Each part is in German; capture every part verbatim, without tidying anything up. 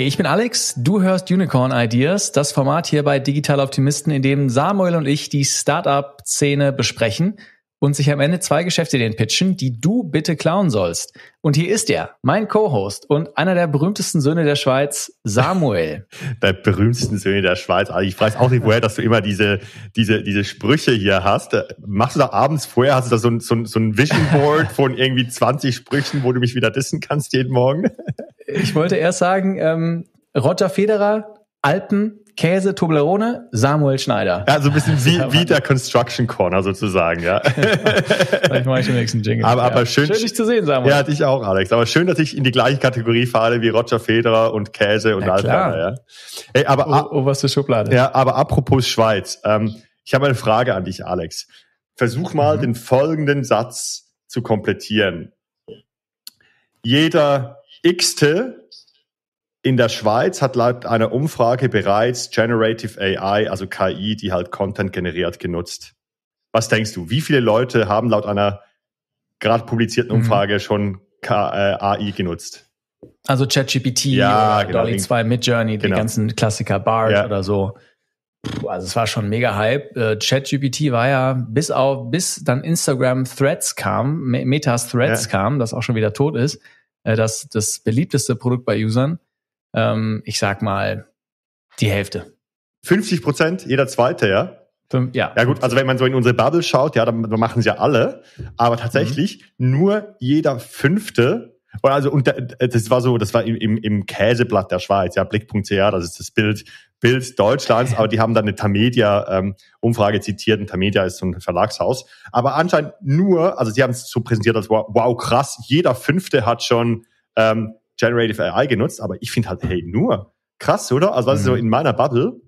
ich bin Alex, du hörst Unicorn Ideas, das Format hier bei Digital Optimisten, in dem Samuel und ich die Startup-Szene besprechen und sich am Ende zwei Geschäftsideen pitchen, die du bitte klauen sollst. Und hier ist er, mein Co-Host und einer der berühmtesten Söhne der Schweiz, Samuel. Der berühmtesten Söhne der Schweiz. Also ich weiß auch nicht, woher, dass du immer diese diese diese Sprüche hier hast. Machst du da abends vorher, hast du da so ein, so ein, so ein Vision Board von irgendwie zwanzig Sprüchen, wo du mich wieder dissen kannst jeden Morgen? Ich wollte erst sagen, ähm, Roger Federer, Alpen, Käse, Toblerone, Samuel Schneider. Ja, so ein bisschen wie, wie der Construction Corner sozusagen, ja. Vielleicht mache ich den nächsten Jingle. Aber, ja. aber schön, schön, dich zu sehen, Samuel. Ja, dich auch, Alex. Aber schön, dass ich in die gleiche Kategorie falle wie Roger Federer und Käse und alles andere, ja. Hey, aber, oh, oh, was für Schublade. Ja, aber apropos Schweiz. Ähm, ich habe eine Frage an dich, Alex. Versuch mal, mhm. den folgenden Satz zu komplettieren. Jeder X-te in der Schweiz hat laut einer Umfrage bereits Generative A I, also K I, die halt Content generiert, genutzt. Was denkst du? Wie viele Leute haben laut einer gerade publizierten Umfrage mhm. schon K- äh, A I genutzt? Also ChatGPT ja, oder genau. Dolly zwei, Midjourney, die genau. ganzen Klassiker, Bard ja. oder so. Puh, also es war schon mega Hype. Äh, ChatGPT war ja bis auf bis dann Instagram Threads kam, Metas Threads ja. kam, das auch schon wieder tot ist, äh, das das beliebteste Produkt bei Usern. Ähm, ich sag mal, die Hälfte. fünfzig Prozent, jeder Zweite, ja? Fünf, ja. Ja gut, also wenn man so in unsere Bubble schaut, ja, dann, dann machen sie ja alle. Aber tatsächlich mhm. nur jeder Fünfte, also und das war so, das war im, im, im Käseblatt der Schweiz, ja, blick punkt c h, das ist das Bild, Bild Deutschlands, aber die haben dann eine Tamedia-Umfrage ähm, zitiert, und Tamedia ist so ein Verlagshaus. Aber anscheinend nur, also sie haben es so präsentiert, als wow, wow, krass, jeder Fünfte hat schon ähm, Generative A I genutzt, aber ich finde halt, hey, nur krass, oder? Also was mhm. so in meiner Bubble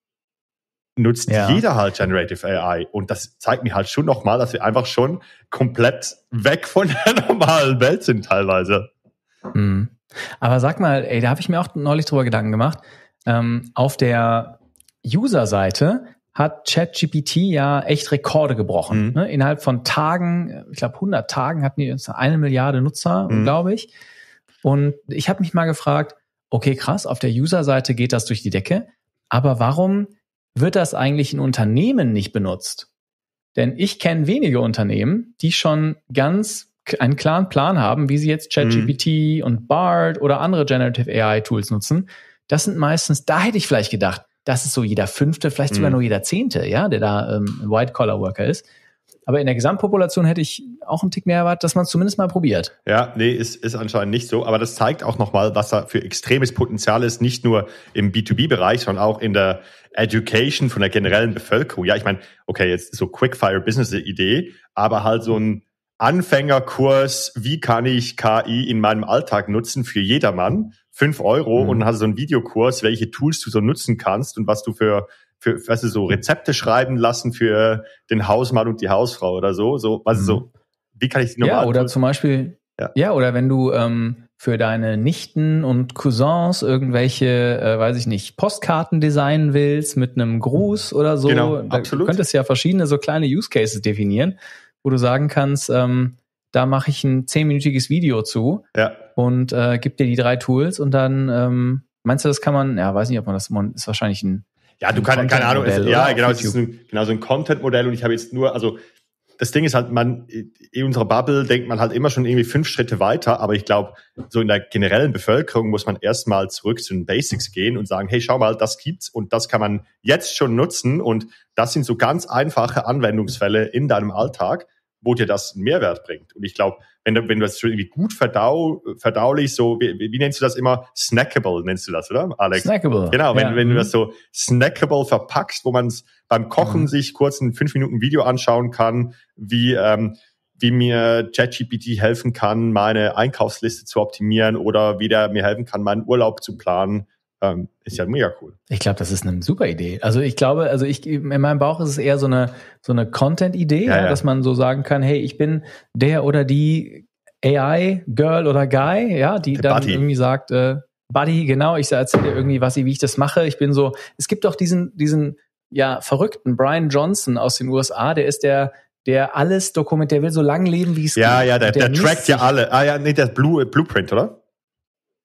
nutzt ja. jeder halt Generative A I und das zeigt mir halt schon nochmal, dass wir einfach schon komplett weg von der normalen Welt sind teilweise. Mhm. Aber sag mal, ey, da habe ich mir auch neulich drüber Gedanken gemacht, ähm, auf der User-Seite hat ChatGPT ja echt Rekorde gebrochen. Mhm. Ne? Innerhalb von Tagen, ich glaube hundert Tagen hatten die eine Milliarde Nutzer, mhm. glaube ich. Und ich habe mich mal gefragt, okay, krass, auf der User-Seite geht das durch die Decke, aber warum wird das eigentlich in Unternehmen nicht benutzt? Denn ich kenne wenige Unternehmen, die schon ganz einen klaren Plan haben, wie sie jetzt ChatGPT mhm. und Bard oder andere Generative A I-Tools nutzen. Das sind meistens, da hätte ich vielleicht gedacht, das ist so jeder Fünfte, vielleicht sogar mhm. nur jeder Zehnte, ja, der da ähm, ein White-Collar-Worker ist. Aber in der Gesamtpopulation hätte ich auch einen Tick mehr erwartet, dass man es zumindest mal probiert. Ja, nee, ist, ist anscheinend nicht so. Aber das zeigt auch nochmal, was da für extremes Potenzial ist, nicht nur im B zwei B-Bereich, sondern auch in der Education von der generellen Bevölkerung. Ja, ich meine, okay, jetzt so Quickfire-Business-Idee, aber halt so ein Anfängerkurs, wie kann ich K I in meinem Alltag nutzen für jedermann? Fünf Euro mhm. und dann hast du so einen Videokurs, welche Tools du so nutzen kannst und was du für für, weißt du, so Rezepte schreiben lassen für den Hausmann und die Hausfrau oder so, so, also mhm. so, wie kann ich die normal? Ja, oder zum Beispiel, ja, ja oder wenn du ähm, für deine Nichten und Cousins irgendwelche, äh, weiß ich nicht, Postkarten designen willst mit einem Gruß oder so, genau, da absolut. könntest du ja verschiedene so kleine Use Cases definieren, wo du sagen kannst, ähm, da mache ich ein zehnminütiges Video zu ja. und äh, gib dir die drei Tools und dann, ähm, meinst du, das kann man, ja, weiß nicht, ob man das, man ist wahrscheinlich ein Ja, du kannst, keine Ahnung, ist, ja, genau, es ist ein, genau so ein Content-Modell und ich habe jetzt nur, also das Ding ist halt, man, in unserer Bubble denkt man halt immer schon irgendwie fünf Schritte weiter, aber ich glaube, so in der generellen Bevölkerung muss man erstmal zurück zu den Basics gehen und sagen, hey, schau mal, das gibt's und das kann man jetzt schon nutzen und das sind so ganz einfache Anwendungsfälle in deinem Alltag, wo dir das einen Mehrwert bringt. Und ich glaube, wenn du, wenn du das schon irgendwie gut verdau, verdaulich, so, wie, wie nennst du das immer? Snackable nennst du das, oder, Alex? Snackable. Genau, wenn, ja. wenn du das so snackable verpackst, wo man es beim Kochen mhm. sich kurz ein fünf Minuten Video anschauen kann, wie, ähm, wie mir ChatGPT helfen kann, meine Einkaufsliste zu optimieren oder wie der mir helfen kann, meinen Urlaub zu planen. Ähm, ist ja mega cool. Ich glaube, das ist eine super Idee. Also ich glaube, also ich in meinem Bauch ist es eher so eine so eine Content-Idee, ja, ja, ja. dass man so sagen kann, hey, ich bin der oder die A I-Girl oder Guy, ja, die der dann Buddy. irgendwie sagt, äh, Buddy, genau, ich erzähle dir irgendwie, was ich, wie ich das mache. Ich bin so, es gibt doch diesen diesen ja verrückten Brian Johnson aus den U S A, der ist der der alles dokumentiert, der will so lang leben, wie es ja, geht. Ja, ja, der, der, der trackt ja alle. Ah ja, nee, der Blue, Blueprint, oder?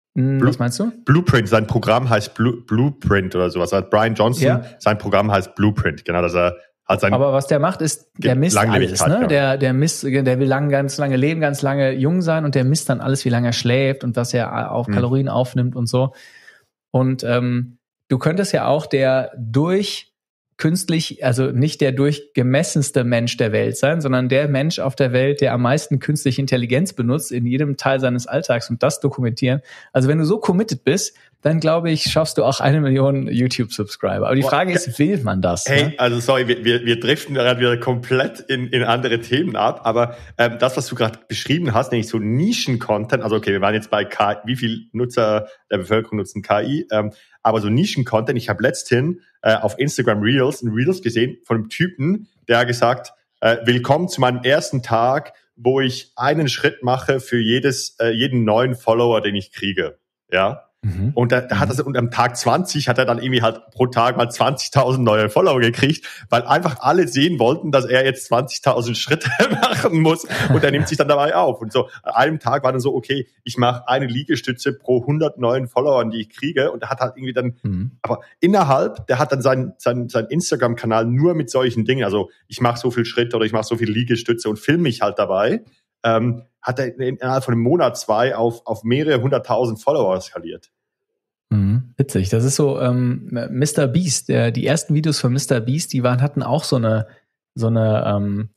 Hm, was meinst du? Blueprint, sein Programm heißt Blue, Blueprint oder sowas. Also Brian Johnson, ja. sein Programm heißt Blueprint, genau, dass er halt sein Aber was der macht, ist, der misst alles, ne? Ja. Der, der misst, der will lang, ganz lange leben, ganz lange jung sein und der misst dann alles, wie lange er schläft und was er auf Kalorien hm. aufnimmt und so. Und ähm, du könntest ja auch der durch künstlich, also nicht der durchgemessenste Mensch der Welt sein, sondern der Mensch auf der Welt, der am meisten künstliche Intelligenz benutzt in jedem Teil seines Alltags und das dokumentieren. Also wenn du so committed bist, dann glaube ich, schaffst du auch eine Million YouTube-Subscriber. Aber die Frage ist, will man das? Hey, ne? also sorry, wir, wir, wir driften gerade wieder komplett in, in andere Themen ab, aber ähm, das, was du gerade beschrieben hast, nämlich so Nischen-Content, also okay, wir waren jetzt bei K I, wie viel Nutzer der Bevölkerung nutzen K I, ähm, aber so Nischen-Content, ich habe letzthin äh, auf Instagram Reels, ein Reels gesehen von einem Typen, der hat gesagt, äh, willkommen zu meinem ersten Tag, wo ich einen Schritt mache für jedes äh, jeden neuen Follower, den ich kriege, ja. Mhm. Und da, da hat er, und am Tag zwanzig hat er dann irgendwie halt pro Tag mal zwanzigtausend neue Follower gekriegt, weil einfach alle sehen wollten, dass er jetzt zwanzigtausend Schritte machen muss und er nimmt sich dann dabei auf. Und so an einem Tag war dann so, okay, ich mache eine Liegestütze pro hundert neuen Followern, die ich kriege, und er hat halt irgendwie dann, mhm. aber innerhalb, der hat dann seinen sein, sein Instagram-Kanal nur mit solchen Dingen, also ich mache so viel Schritte oder ich mache so viel Liegestütze und filme mich halt dabei, ähm, hat er innerhalb von einem Monat, zwei auf, auf mehrere hunderttausend Follower skaliert. Mhm, witzig. Das ist so ähm, Mister Beast. Der, die ersten Videos von Mister Beast, die waren, hatten auch so eine so eine ähm,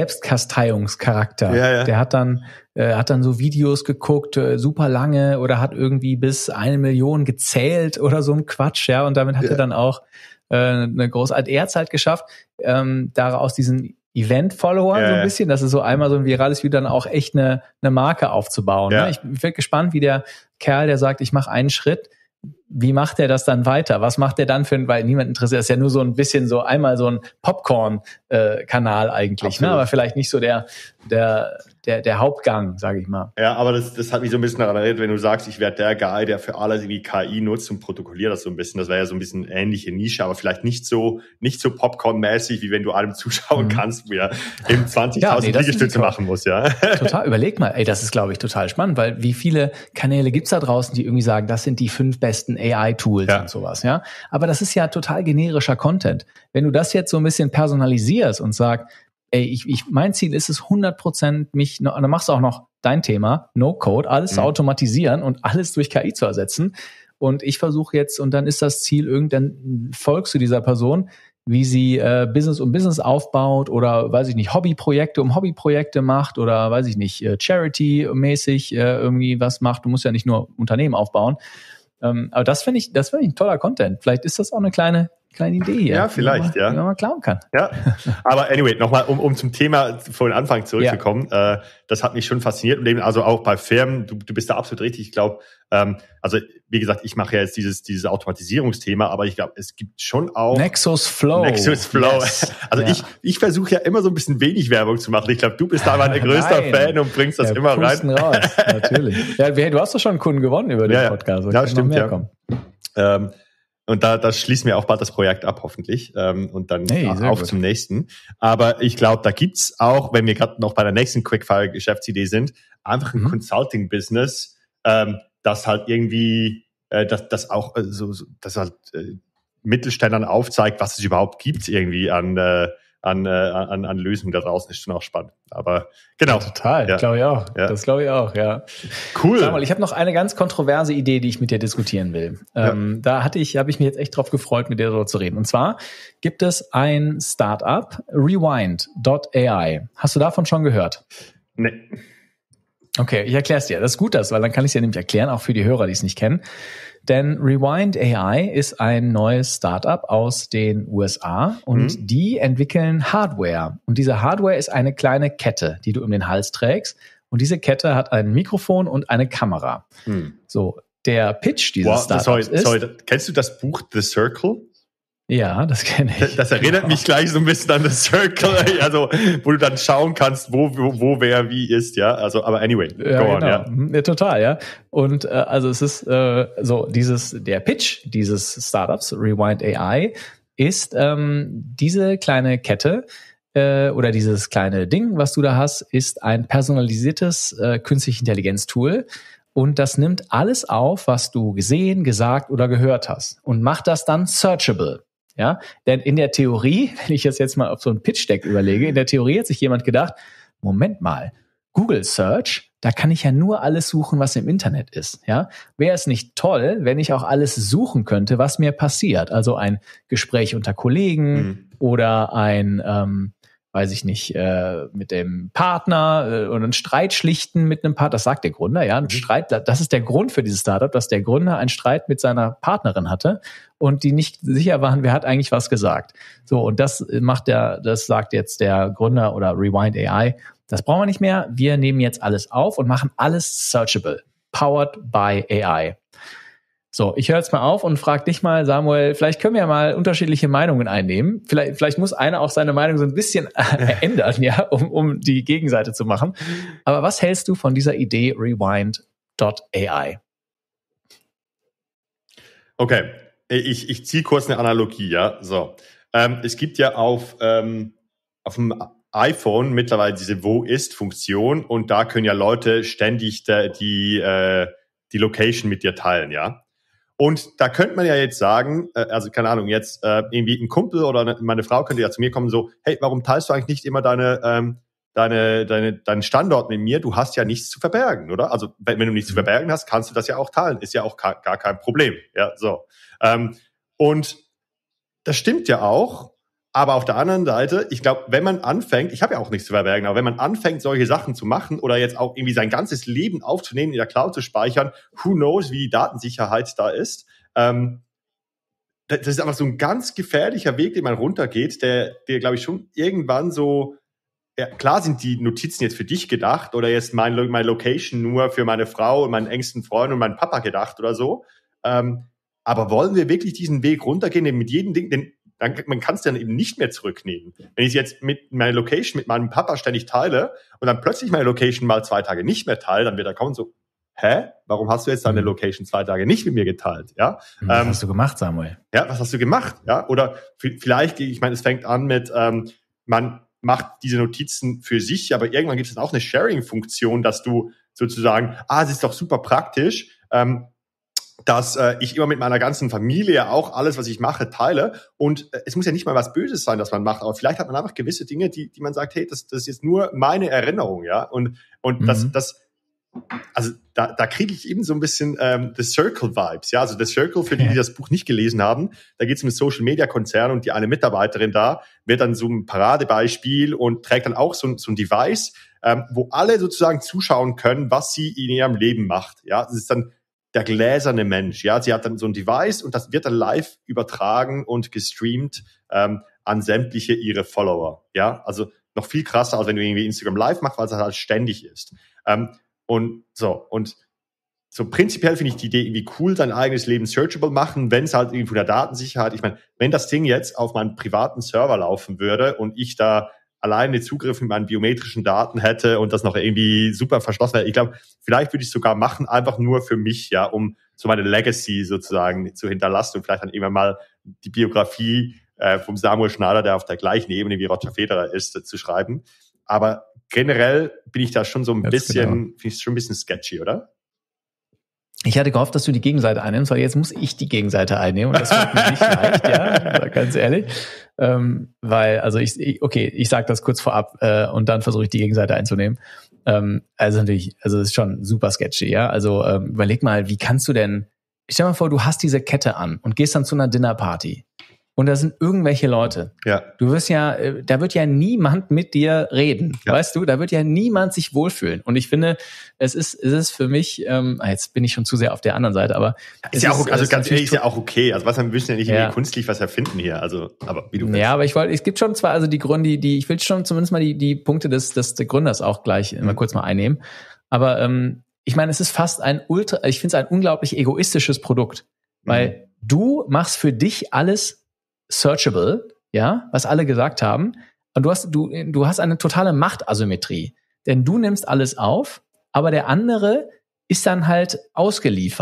Selbstkasteiungscharakter. Ja, ja. Der hat dann äh, hat dann so Videos geguckt, äh, super lange, oder hat irgendwie bis eine Million gezählt oder so ein Quatsch, ja. Und damit hat ja. er dann auch äh, eine große, er hat's halt geschafft, ähm, daraus diesen Event-Follower ja, so ein bisschen, das ist so einmal so ein virales Video, dann auch echt eine, eine Marke aufzubauen. Ja. Ne? Ich bin wirklich wie der Kerl, der sagt, ich mache einen Schritt, wie macht er das dann weiter? Was macht er dann für ein, weil niemand interessiert, das ist ja nur so ein bisschen so einmal so ein Popcorn-Kanal äh, eigentlich, ne? Aber vielleicht nicht so der, der, der, der Hauptgang, sage ich mal. Ja, aber das, das hat mich so ein bisschen daran erinnert, wenn du sagst, ich werde der Guy, der für alles irgendwie K I nutzt und protokolliert das so ein bisschen. Das wäre ja so ein bisschen ähnliche Nische, aber vielleicht nicht so, nicht so Popcorn-mäßig, wie wenn du einem zuschauen mhm. kannst, wie er eben zwanzigtausend ja, nee, Liegestütze machen muss, ja. Total, überleg mal, ey, das ist, glaube ich, total spannend, weil wie viele Kanäle gibt's da draußen, die irgendwie sagen, das sind die fünf besten A I-Tools ja. und sowas, ja. Aber das ist ja total generischer Content. Wenn du das jetzt so ein bisschen personalisierst und sagst, ey, ich, ich, mein Ziel ist es hundert Prozent mich, und dann machst du auch noch dein Thema, No-Code, alles mhm. zu automatisieren und alles durch K I zu ersetzen. Und ich versuche jetzt, und dann ist das Ziel, irgendwann folgst du dieser Person, wie sie äh, Business um Business aufbaut oder, weiß ich nicht, Hobbyprojekte um Hobbyprojekte macht oder, weiß ich nicht, äh, Charity-mäßig äh, irgendwie was macht. Du musst ja nicht nur Unternehmen aufbauen. Ähm, aber das finde ich, das finde ich ein toller Content. Vielleicht ist das auch eine kleine kleine Idee hier. Ja, vielleicht, die man, ja. Die man mal klauen kann. Ja, aber anyway, nochmal, um, um zum Thema vor den Anfang zurückzukommen, ja. äh, das hat mich schon fasziniert und eben also auch bei Firmen, du, du bist da absolut richtig, ich glaube, ähm, also wie gesagt, ich mache ja jetzt dieses dieses Automatisierungsthema, aber ich glaube, es gibt schon auch Nexus Flow. Nexus Flow. Yes. Also ja. ich ich versuche ja immer so ein bisschen wenig Werbung zu machen. Ich glaube, du bist da mein größter Fan und bringst das ja, immer rein. Raus. Natürlich. Ja, du hast doch schon einen Kunden gewonnen über den ja, Podcast. Ja, stimmt, ja. Kommen. Ähm, Und da, da schließen wir auch bald das Projekt ab, hoffentlich. Ähm, und dann hey, auf gut. zum nächsten. Aber ich glaube, da gibt's auch, wenn wir gerade noch bei der nächsten Quickfire-Geschäftsidee sind, einfach ein mhm. Consulting-Business, ähm, das halt irgendwie, äh, das, das auch äh, so, so, das halt äh, Mittelständlern aufzeigt, was es überhaupt gibt irgendwie an äh, an, äh, an, an Lösungen da draußen, ist schon auch spannend. Aber genau. Ja, total, ja. glaube ich auch. Ja. Das glaube ich auch, ja. Cool. Sag mal, ich habe noch eine ganz kontroverse Idee, die ich mit dir diskutieren will. Ja. Ähm, da hatte ich, habe ich mich jetzt echt drauf gefreut, mit dir darüber zu reden. Und zwar gibt es ein Startup, Rewind Punkt A I. Hast du davon schon gehört? Nee. Okay, ich erkläre es dir. Das ist gut, das, weil dann kann ich es dir nämlich erklären, auch für die Hörer, die es nicht kennen. Denn Rewind A I ist ein neues Startup aus den U S A und mhm. die entwickeln Hardware. Und diese Hardware ist eine kleine Kette, die du um den Hals trägst. Und diese Kette hat ein Mikrofon und eine Kamera. Mhm. So, der Pitch dieses wow, Startups sorry, ist... Sorry, kennst du das Buch The Circle? Ja, das kenne ich. Das, das erinnert genau. mich gleich so ein bisschen an das Circle, also wo du dann schauen kannst, wo wo, wo wer wie ist, ja. Also, aber anyway, ja, go genau. on, ja. ja. Total, ja. Und äh, also es ist äh, so dieses der Pitch dieses Startups Rewind A I ist ähm, diese kleine Kette äh, oder dieses kleine Ding, was du da hast, ist ein personalisiertes äh, künstliche Intelligenz Tool. und das nimmt alles auf, was du gesehen, gesagt oder gehört hast und macht das dann searchable. Ja, denn in der Theorie, wenn ich das jetzt mal auf so ein Pitch-Deck überlege, in der Theorie hat sich jemand gedacht, Moment mal, Google Search, da kann ich ja nur alles suchen, was im Internet ist. Ja, wäre es nicht toll, wenn ich auch alles suchen könnte, was mir passiert? Also ein Gespräch unter Kollegen mhm. oder ein, ähm, weiß ich nicht, äh, mit dem Partner äh, oder einen Streit schlichten mit einem Partner. Das sagt der Gründer, ja, ein mhm. Streit. Das ist der Grund für dieses Startup, dass der Gründer einen Streit mit seiner Partnerin hatte und die nicht sicher waren, wer hat eigentlich was gesagt. So, und das macht der, das sagt jetzt der Gründer oder Rewind A I. Das brauchen wir nicht mehr. Wir nehmen jetzt alles auf und machen alles searchable. Powered by A I. So, ich höre jetzt mal auf und frage dich mal, Samuel, vielleicht können wir ja mal unterschiedliche Meinungen einnehmen. Vielleicht, vielleicht muss einer auch seine Meinung so ein bisschen ändern, ja, um, um die Gegenseite zu machen. Aber was hältst du von dieser Idee Rewind Punkt A I? Okay, ich, ich ziehe kurz eine Analogie, ja. So, ähm, es gibt ja auf, ähm, auf dem iPhone mittlerweile diese Wo-ist-Funktion und da können ja Leute ständig de, die, äh, die Location mit dir teilen, ja. Und da könnte man ja jetzt sagen, äh, also keine Ahnung, jetzt äh, irgendwie ein Kumpel oder eine, meine Frau könnte ja zu mir kommen so, hey, warum teilst du eigentlich nicht immer deine, ähm, deine, deine, deinen Standort mit mir? Du hast ja nichts zu verbergen, oder? Also wenn, wenn du nichts zu verbergen hast, kannst du das ja auch teilen. Ist ja auch ka- gar kein Problem, ja, so. Ähm, und das stimmt ja auch. Aber auf der anderen Seite, ich glaube, wenn man anfängt, ich habe ja auch nichts zu verbergen, aber wenn man anfängt, solche Sachen zu machen oder jetzt auch irgendwie sein ganzes Leben aufzunehmen, in der Cloud zu speichern, who knows, wie die Datensicherheit da ist. Ähm, das ist einfach so ein ganz gefährlicher Weg, den man runtergeht, der, der glaube ich, schon irgendwann so, ja, klar sind die Notizen jetzt für dich gedacht oder jetzt mein, meine Location nur für meine Frau und meinen engsten Freund und meinen Papa gedacht oder so. Ähm, aber wollen wir wirklich diesen Weg runtergehen, den mit jedem Ding, den dann, man kann es dann eben nicht mehr zurücknehmen. Wenn ich jetzt mit meiner Location mit meinem Papa ständig teile und dann plötzlich meine Location mal zwei Tage nicht mehr teile, dann wird er kommen so, hä? Warum hast du jetzt deine Location zwei Tage nicht mit mir geteilt? Ja. Was ähm, hast du gemacht, Samuel? Ja, was hast du gemacht? Ja. Oder vielleicht, ich meine, es fängt an mit, ähm, man macht diese Notizen für sich, aber irgendwann gibt es dann auch eine Sharing-Funktion, dass du sozusagen, ah, es ist doch super praktisch, ähm, dass äh, ich immer mit meiner ganzen Familie auch alles, was ich mache, teile. Und äh, es muss ja nicht mal was Böses sein, das man macht, aber vielleicht hat man einfach gewisse Dinge, die die man sagt, hey, das, das ist jetzt nur meine Erinnerung, ja. Und und mhm. das das also da da kriege ich eben so ein bisschen ähm, The Circle Vibes, ja. Also The Circle, für die, die das Buch nicht gelesen haben, da geht es um einen Social Media Konzern und die eine Mitarbeiterin da wird dann so ein Paradebeispiel und trägt dann auch so, so ein Device, ähm, wo alle sozusagen zuschauen können, was sie in ihrem Leben macht, ja. Das ist dann der gläserne Mensch, ja, sie hat dann so ein Device und das wird dann live übertragen und gestreamt ähm, an sämtliche ihre Follower, ja, also noch viel krasser, als wenn du irgendwie Instagram live machst, weil es halt ständig ist. Ähm, und so, und so prinzipiell finde ich die Idee irgendwie cool, sein eigenes Leben searchable machen, wenn es halt irgendwie von der Datensicherheit, ich meine, wenn das Ding jetzt auf meinen privaten Server laufen würde und ich da alleine Zugriff mit meinen biometrischen Daten hätte und das noch irgendwie super verschlossen wäre. Ich glaube, vielleicht würde ich es sogar machen, einfach nur für mich, ja, um so meine Legacy sozusagen zu hinterlassen und vielleicht dann irgendwann mal die Biografie äh, vom Samuel Schneider, der auf der gleichen Ebene wie Roger Federer ist, äh, zu schreiben. Aber generell bin ich da schon so ein Ganz bisschen, genau. finde ich es schon ein bisschen sketchy, oder? Ich hatte gehofft, dass du die Gegenseite einnimmst, weil jetzt muss ich die Gegenseite einnehmen und das wird mir nicht leicht, ja, ganz ehrlich. Ähm, weil, also ich, okay, ich sage das kurz vorab äh, und dann versuche ich die Gegenseite einzunehmen. Ähm, also natürlich, also es ist schon super sketchy, ja. Also ähm, überleg mal, wie kannst du denn, stell mal vor, du hast diese Kette an und gehst dann zu einer Dinnerparty. Und da sind irgendwelche Leute. Ja. Du wirst ja, da wird ja niemand mit dir reden, ja. Weißt du? Da wird ja niemand sich wohlfühlen. Und ich finde, es ist, es ist für mich, ähm, jetzt bin ich schon zu sehr auf der anderen Seite, aber ist ja auch, also ganz ehrlich, ist ja auch okay. Also was, wir müssen ja nicht ja. irgendwie künstlich was erfinden hier. Also, aber wie du willst. Ja, aber ich wollte, es gibt schon zwar, also die Gründe, die, die ich will schon zumindest mal die, die Punkte des, des, des Gründers auch gleich mhm. mal kurz mal einnehmen. Aber ähm, ich meine, es ist fast ein ultra, ich finde es ein unglaublich egoistisches Produkt, mhm. weil du machst für dich alles searchable, ja, was alle gesagt haben. Und du hast, du, du hast eine totale Machtasymmetrie. Denn du nimmst alles auf, aber der andere ist dann halt ausgeliefert.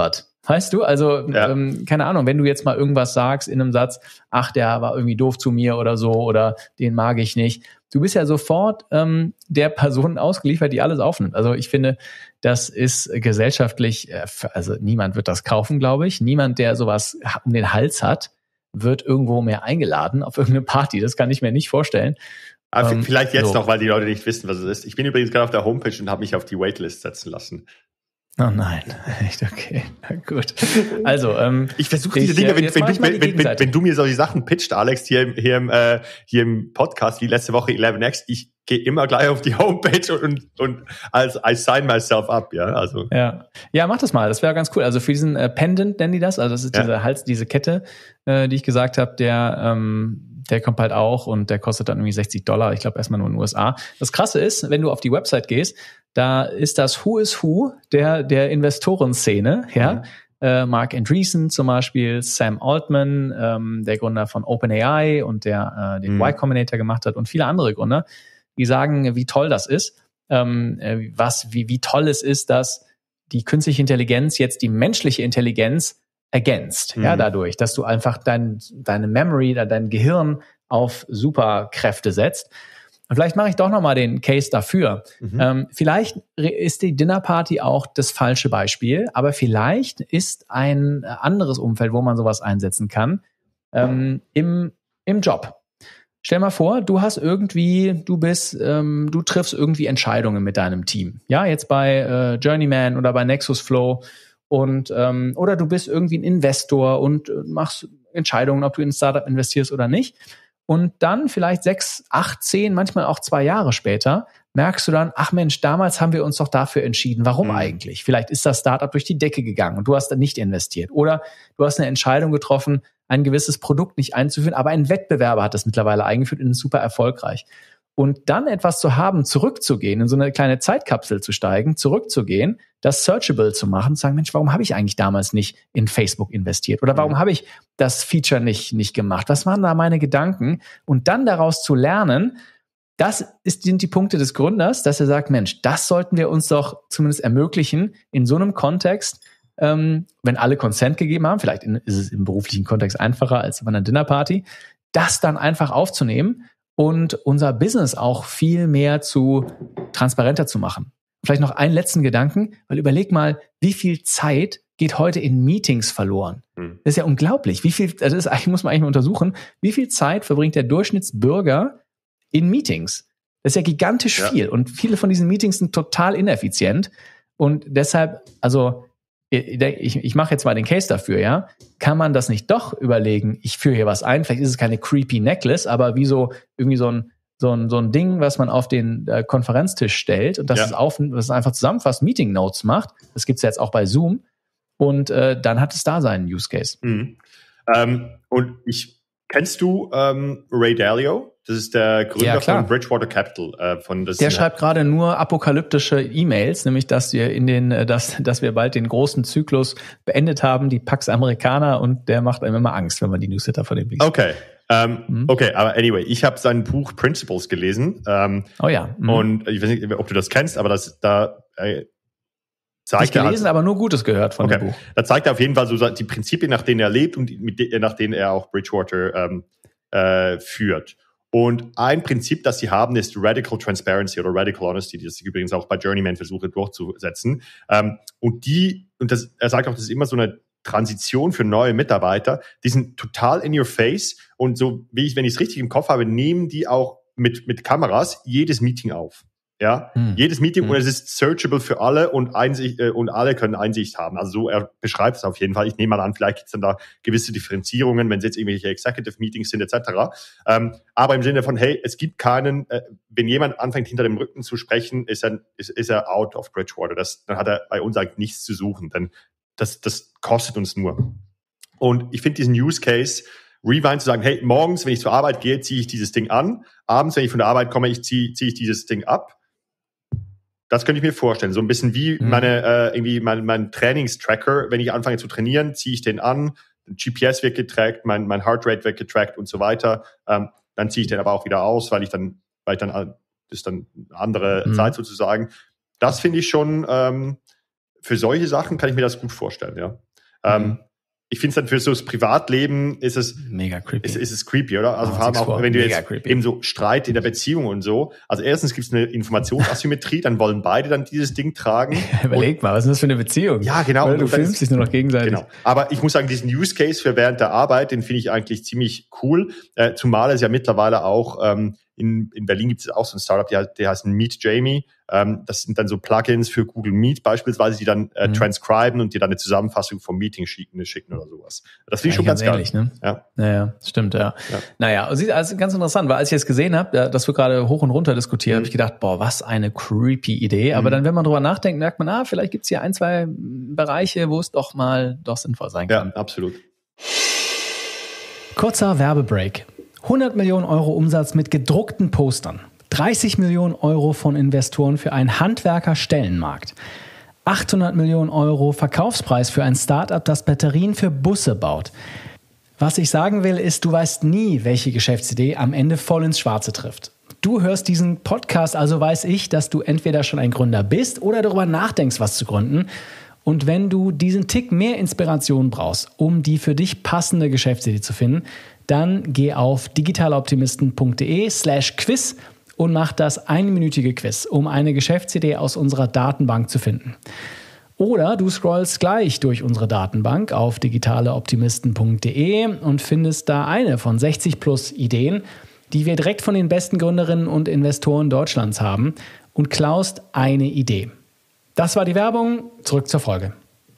Weißt du, also ja. ähm, keine Ahnung, wenn du jetzt mal irgendwas sagst in einem Satz, ach, der war irgendwie doof zu mir oder so oder den mag ich nicht. Du bist ja sofort ähm, der Person ausgeliefert, die alles aufnimmt. Also ich finde, das ist gesellschaftlich, äh, also niemand wird das kaufen, glaube ich. Niemand, der sowas um den Hals hat, wird irgendwo mehr eingeladen auf irgendeine Party. Das kann ich mir nicht vorstellen. Aber ähm, vielleicht jetzt so. noch, weil die Leute nicht wissen, was es ist. Ich bin übrigens gerade auf der Homepage und habe mich auf die Waitlist setzen lassen. Oh nein, echt okay, na gut. Also, ähm, ich versuche diese Dinge, wenn, wenn, wenn, wenn, wenn, wenn du mir solche Sachen pitcht, Alex, hier im, hier im, äh, hier im Podcast, wie letzte Woche eleven X, ich gehe immer gleich auf die Homepage und, und als I sign myself up, ja, also. Ja, ja, mach das mal, das wäre ganz cool. Also für diesen äh, Pendant nennen die das, also das ist ja. diese Hals, diese Kette, äh, die ich gesagt habe, der, ähm, der kommt halt auch und der kostet dann irgendwie sechzig Dollar, ich glaube erstmal nur in den U S A. Das Krasse ist, wenn du auf die Website gehst, da ist das Who is Who der, der Investorenszene, ja. Mhm. Äh, Mark Andreessen zum Beispiel, Sam Altman, ähm, der Gründer von OpenAI und der äh, den mhm. Y Combinator gemacht hat und viele andere Gründer, die sagen, wie toll das ist, ähm, äh, was, wie, wie toll es ist, dass die künstliche Intelligenz jetzt die menschliche Intelligenz ergänzt, mhm. ja, dadurch, dass du einfach dein, deine Memory, dein Gehirn auf Superkräfte setzt. Und vielleicht mache ich doch nochmal den Case dafür. Mhm. Ähm, vielleicht ist die Dinnerparty auch das falsche Beispiel, aber vielleicht ist ein anderes Umfeld, wo man sowas einsetzen kann, ähm, im, im Job. Stell mal vor, du hast irgendwie, du bist, ähm, du triffst irgendwie Entscheidungen mit deinem Team. Ja, jetzt bei äh, Journeyman oder bei Nexusflow und ähm, oder du bist irgendwie ein Investor und äh, machst Entscheidungen, ob du in ein Startup investierst oder nicht. Und dann vielleicht sechs, acht, zehn, manchmal auch zwei Jahre später merkst du dann, ach Mensch, damals haben wir uns doch dafür entschieden. Warum mhm. eigentlich? Vielleicht ist das Startup durch die Decke gegangen und du hast dann nicht investiert. Oder du hast eine Entscheidung getroffen, ein gewisses Produkt nicht einzuführen, aber ein Wettbewerber hat das mittlerweile eingeführt und ist super erfolgreich. Und dann etwas zu haben, zurückzugehen, in so eine kleine Zeitkapsel zu steigen, zurückzugehen, das searchable zu machen, zu sagen, Mensch, warum habe ich eigentlich damals nicht in Facebook investiert? Oder warum mhm. habe ich das Feature nicht, nicht gemacht? Was waren da meine Gedanken? Und dann daraus zu lernen, das ist, sind die Punkte des Gründers, dass er sagt, Mensch, das sollten wir uns doch zumindest ermöglichen, in so einem Kontext, ähm, wenn alle Consent gegeben haben, vielleicht in, ist es im beruflichen Kontext einfacher als bei einer Dinnerparty, das dann einfach aufzunehmen und unser Business auch viel mehr zu transparenter zu machen. Vielleicht noch einen letzten Gedanken, weil überleg mal, wie viel Zeit geht heute in Meetings verloren. Hm. Das ist ja unglaublich. Wie viel, also das ist, muss man eigentlich mal untersuchen, wie viel Zeit verbringt der Durchschnittsbürger in Meetings? Das ist ja gigantisch ja. viel. Und viele von diesen Meetings sind total ineffizient. Und deshalb, also ich, ich mache jetzt mal den Case dafür, ja. Kann man das nicht doch überlegen, ich führe hier was ein, vielleicht ist es keine creepy Necklace, aber wie so irgendwie so ein so ein, so ein Ding, was man auf den äh, Konferenztisch stellt und das ja. ist auf, das ist einfach zusammenfasst, Meeting Notes macht. Das gibt's ja jetzt auch bei Zoom und äh, dann hat es da seinen Use Case. Mhm. Ähm, und ich kennst du ähm, Ray Dalio? Das ist der Gründer ja, von Bridgewater Capital. Äh, von das der schreibt gerade nur apokalyptische E-Mails, nämlich dass wir in den, dass, dass wir bald den großen Zyklus beendet haben, die Pax Americana, und der macht einem immer Angst, wenn man die Newsletter von dem liest. Okay, ähm, mhm. okay, aber anyway, ich habe sein Buch Principles gelesen. Ähm, oh ja. Mhm. Und ich weiß nicht, ob du das kennst, aber das da äh, zeigt ich gelesen, er, aber nur Gutes gehört von okay. dem Buch. Da zeigt er auf jeden Fall so die Prinzipien, nach denen er lebt und mit de- nach denen er auch Bridgewater ähm, äh, führt. Und ein Prinzip, das sie haben, ist Radical Transparency oder Radical Honesty, das ich übrigens auch bei Journeyman versuche durchzusetzen. Ähm, und die, und das, er sagt auch, das ist immer so eine Transition für neue Mitarbeiter, die sind total in your face und so, wie ich, wenn ich es richtig im Kopf habe, nehmen die auch mit, mit Kameras jedes Meeting auf. Ja, hm. jedes Meeting hm. und es ist searchable für alle und Einsicht, äh, und alle können Einsicht haben. Also so, er beschreibt es auf jeden Fall. Ich nehme mal an, vielleicht gibt es dann da gewisse Differenzierungen, wenn es jetzt irgendwelche Executive Meetings sind et cetera. Ähm, aber im Sinne von, hey, es gibt keinen, äh, wenn jemand anfängt hinter dem Rücken zu sprechen, ist er, ist, ist er out of Bridgewater. Das, dann hat er bei uns eigentlich nichts zu suchen, denn das, das kostet uns nur. Und ich finde diesen Use Case, Rewind zu sagen, hey, morgens, wenn ich zur Arbeit gehe, ziehe ich dieses Ding an. Abends, wenn ich von der Arbeit komme, ich ziehe ziehe ich dieses Ding ab. Das könnte ich mir vorstellen. So ein bisschen wie mhm. meine äh, irgendwie mein, mein Trainingstracker. Wenn ich anfange zu trainieren, ziehe ich den an. G P S wird getrackt, mein, mein Heartrate wird getrackt und so weiter. Ähm, dann ziehe ich den aber auch wieder aus, weil ich dann, weil ich dann, das ist dann eine andere mhm. Zeit sozusagen. Das finde ich schon, ähm, für solche Sachen kann ich mir das gut vorstellen, ja. Ähm, ich finde es dann für so das Privatleben ist es mega creepy. Ist, ist es creepy, oder? Also oh, vor allem auch, wenn du mega jetzt creepy. eben so Streit in der Beziehung und so. Also erstens gibt es eine Informationsasymmetrie, dann wollen beide dann dieses Ding tragen. Überleg mal, was ist das für eine Beziehung? Ja, genau. Oder du filmst dich nur noch gegenseitig. Genau. Aber ich muss sagen, diesen Use Case für während der Arbeit, den finde ich eigentlich ziemlich cool. Äh, zumal es ja mittlerweile auch ähm, in, in Berlin gibt es auch so ein Startup, der, der heißt Meet Jamie. Ähm, das sind dann so Plugins für Google Meet beispielsweise, die dann äh, mhm. transcriben und dir dann eine Zusammenfassung vom Meeting schicken, schicken oder sowas. Das finde ich schon ganz, ganz ähnlich, geil. Ne? Ja. Naja, stimmt, ja. ja. Naja, also ganz interessant, weil als ich es gesehen habe, dass wir gerade hoch und runter diskutieren, mhm. habe ich gedacht, boah, was eine creepy Idee. Mhm. Aber dann, wenn man drüber nachdenkt, merkt man, ah, vielleicht gibt's hier ein, zwei Bereiche, wo es doch mal doch sinnvoll sein kann. Ja, absolut. Kurzer Werbebreak. hundert Millionen Euro Umsatz mit gedruckten Postern. dreißig Millionen Euro von Investoren für einen Handwerkerstellenmarkt. achthundert Millionen Euro Verkaufspreis für ein Startup, das Batterien für Busse baut. Was ich sagen will, ist, du weißt nie, welche Geschäftsidee am Ende voll ins Schwarze trifft. Du hörst diesen Podcast, also weiß ich, dass du entweder schon ein Gründer bist oder darüber nachdenkst, was zu gründen. Und wenn du diesen Tick mehr Inspiration brauchst, um die für dich passende Geschäftsidee zu finden, dann geh auf digitaloptimisten.de slash quiz und mach das einminütige Quiz, um eine Geschäftsidee aus unserer Datenbank zu finden. Oder du scrollst gleich durch unsere Datenbank auf digitaleoptimisten.de und findest da eine von sechzig plus Ideen, die wir direkt von den besten Gründerinnen und Investoren Deutschlands haben und klaust eine Idee. Das war die Werbung. Zurück zur Folge.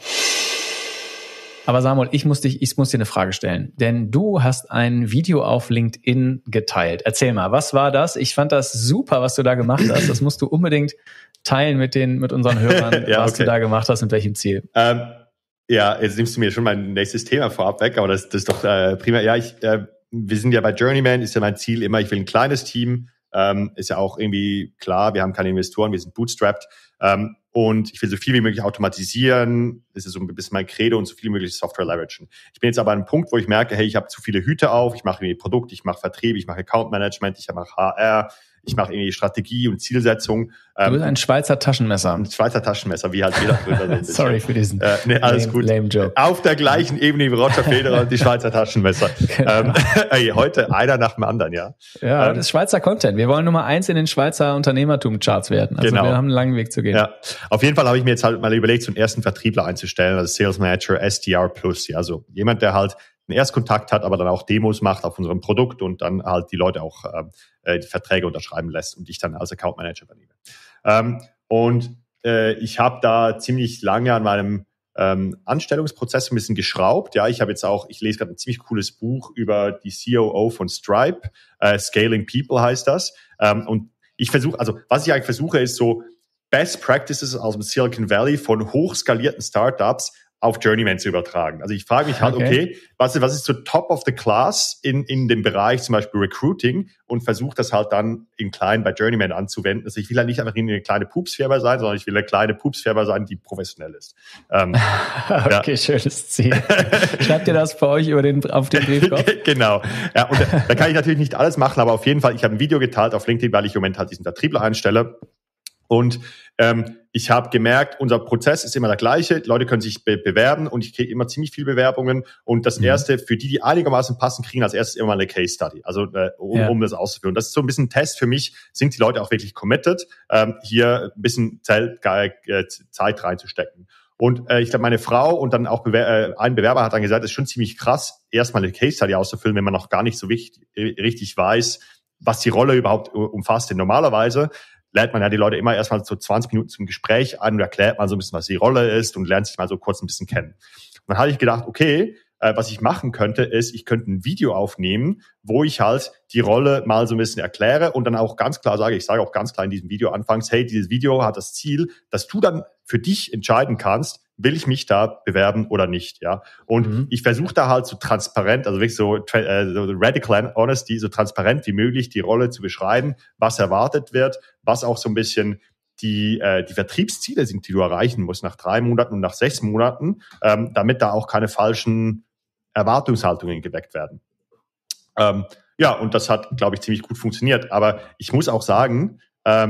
Aber Samuel, ich muss dich, ich muss dir eine Frage stellen, denn du hast ein Video auf LinkedIn geteilt. Erzähl mal, was war das? Ich fand das super, was du da gemacht hast. Das musst du unbedingt teilen mit den, mit unseren Hörern, ja, was okay. du da gemacht hast und welchem Ziel. Ähm, ja, jetzt nimmst du mir schon mein nächstes Thema vorab weg, aber das, das ist doch äh, prima. Ja, ich, äh, wir sind ja bei Journeyman, ist ja mein Ziel immer, ich will ein kleines Team. Ähm, ist ja auch irgendwie klar, wir haben keine Investoren, wir sind bootstrapped. Ähm, und ich will so viel wie möglich automatisieren. Das ist so ein bisschen mein Credo und so viel wie möglich Software leveragen. Ich bin jetzt aber an einem Punkt, wo ich merke, hey, ich habe zu viele Hüte auf. Ich mache irgendwie Produkt, ich mache Vertrieb, ich mache Account Management, ich mache H R, ich mache irgendwie Strategie und Zielsetzung. Du bist ein Schweizer Taschenmesser. Ein Schweizer Taschenmesser, wie halt jeder Gründer. So Sorry für diesen äh, nee, alles lame, gut. lame Joke. Auf der gleichen Ebene wie Roger Federer und die Schweizer Taschenmesser. Genau. Ähm, ey, heute einer nach dem anderen, ja. Ja, ähm, das ist Schweizer Content. Wir wollen Nummer eins in den Schweizer Unternehmertum-Charts werden. Also genau. wir haben einen langen Weg zu gehen. Ja, auf jeden Fall habe ich mir jetzt halt mal überlegt, so einen ersten Vertriebler einzustellen, also Sales Manager, S D R Plus. Ja, also jemand, der halt einen Erstkontakt hat, aber dann auch Demos macht auf unserem Produkt und dann halt die Leute auch äh, die Verträge unterschreiben lässt und ich dann als Account Manager übernehme. Ähm, und äh, ich habe da ziemlich lange an meinem ähm, Anstellungsprozess ein bisschen geschraubt. Ja, ich habe jetzt auch, ich lese gerade ein ziemlich cooles Buch über die C O O von Stripe, äh, Scaling People heißt das. Ähm, und ich versuche, also was ich eigentlich versuche, ist so Best Practices aus dem Silicon Valley von hochskalierten Startups auf Journeyman zu übertragen. Also ich frage mich halt, okay, okay was, was ist so top of the class in, in dem Bereich zum Beispiel Recruiting und versuche das halt dann in klein bei Journeyman anzuwenden. Also ich will halt nicht einfach eine kleine Pupsfirma sein, sondern ich will eine kleine Pupsfirma sein, die professionell ist. Ähm, okay, ja. Schönes Ziel. Schreibt ihr das bei euch über den, auf den Briefkopf? Genau. Ja, und da, da kann ich natürlich nicht alles machen, aber auf jeden Fall, ich habe ein Video geteilt auf LinkedIn, weil ich im Moment halt diesen Vertriebler einstelle. Und ähm, ich habe gemerkt, unser Prozess ist immer der gleiche. Die Leute können sich be- bewerben und ich kriege immer ziemlich viele Bewerbungen. Und das mhm. Erste, für die, die einigermaßen passen, kriegen als erstes immer mal eine Case Study, also äh, um, ja. um das auszuführen. Das ist so ein bisschen ein Test für mich, sind die Leute auch wirklich committed, ähm, hier ein bisschen Zeit, äh, Zeit reinzustecken. Und äh, ich glaube, meine Frau und dann auch Bewer- äh, ein Bewerber hat dann gesagt, es ist schon ziemlich krass, erstmal eine Case Study auszufüllen, wenn man noch gar nicht so wichtig, richtig weiß, was die Rolle überhaupt umfasst. Denn normalerweise lädt man ja die Leute immer erstmal so zwanzig Minuten zum Gespräch ein und erklärt mal so ein bisschen, was die Rolle ist und lernt sich mal so kurz ein bisschen kennen. Und dann habe ich gedacht, okay, äh, was ich machen könnte, ist, ich könnte ein Video aufnehmen, wo ich halt die Rolle mal so ein bisschen erkläre und dann auch ganz klar sage, ich sage auch ganz klar in diesem Video anfangs, hey, dieses Video hat das Ziel, dass du dann für dich entscheiden kannst, will ich mich da bewerben oder nicht, ja. Und mhm. ich versuche da halt so transparent, also wirklich so, äh, so radical honesty, so transparent wie möglich die Rolle zu beschreiben, was erwartet wird, was auch so ein bisschen die äh, die Vertriebsziele sind, die du erreichen musst nach drei Monaten und nach sechs Monaten, ähm, damit da auch keine falschen Erwartungshaltungen geweckt werden. Ähm, ja, und das hat, glaube ich, ziemlich gut funktioniert. Aber ich muss auch sagen, ähm,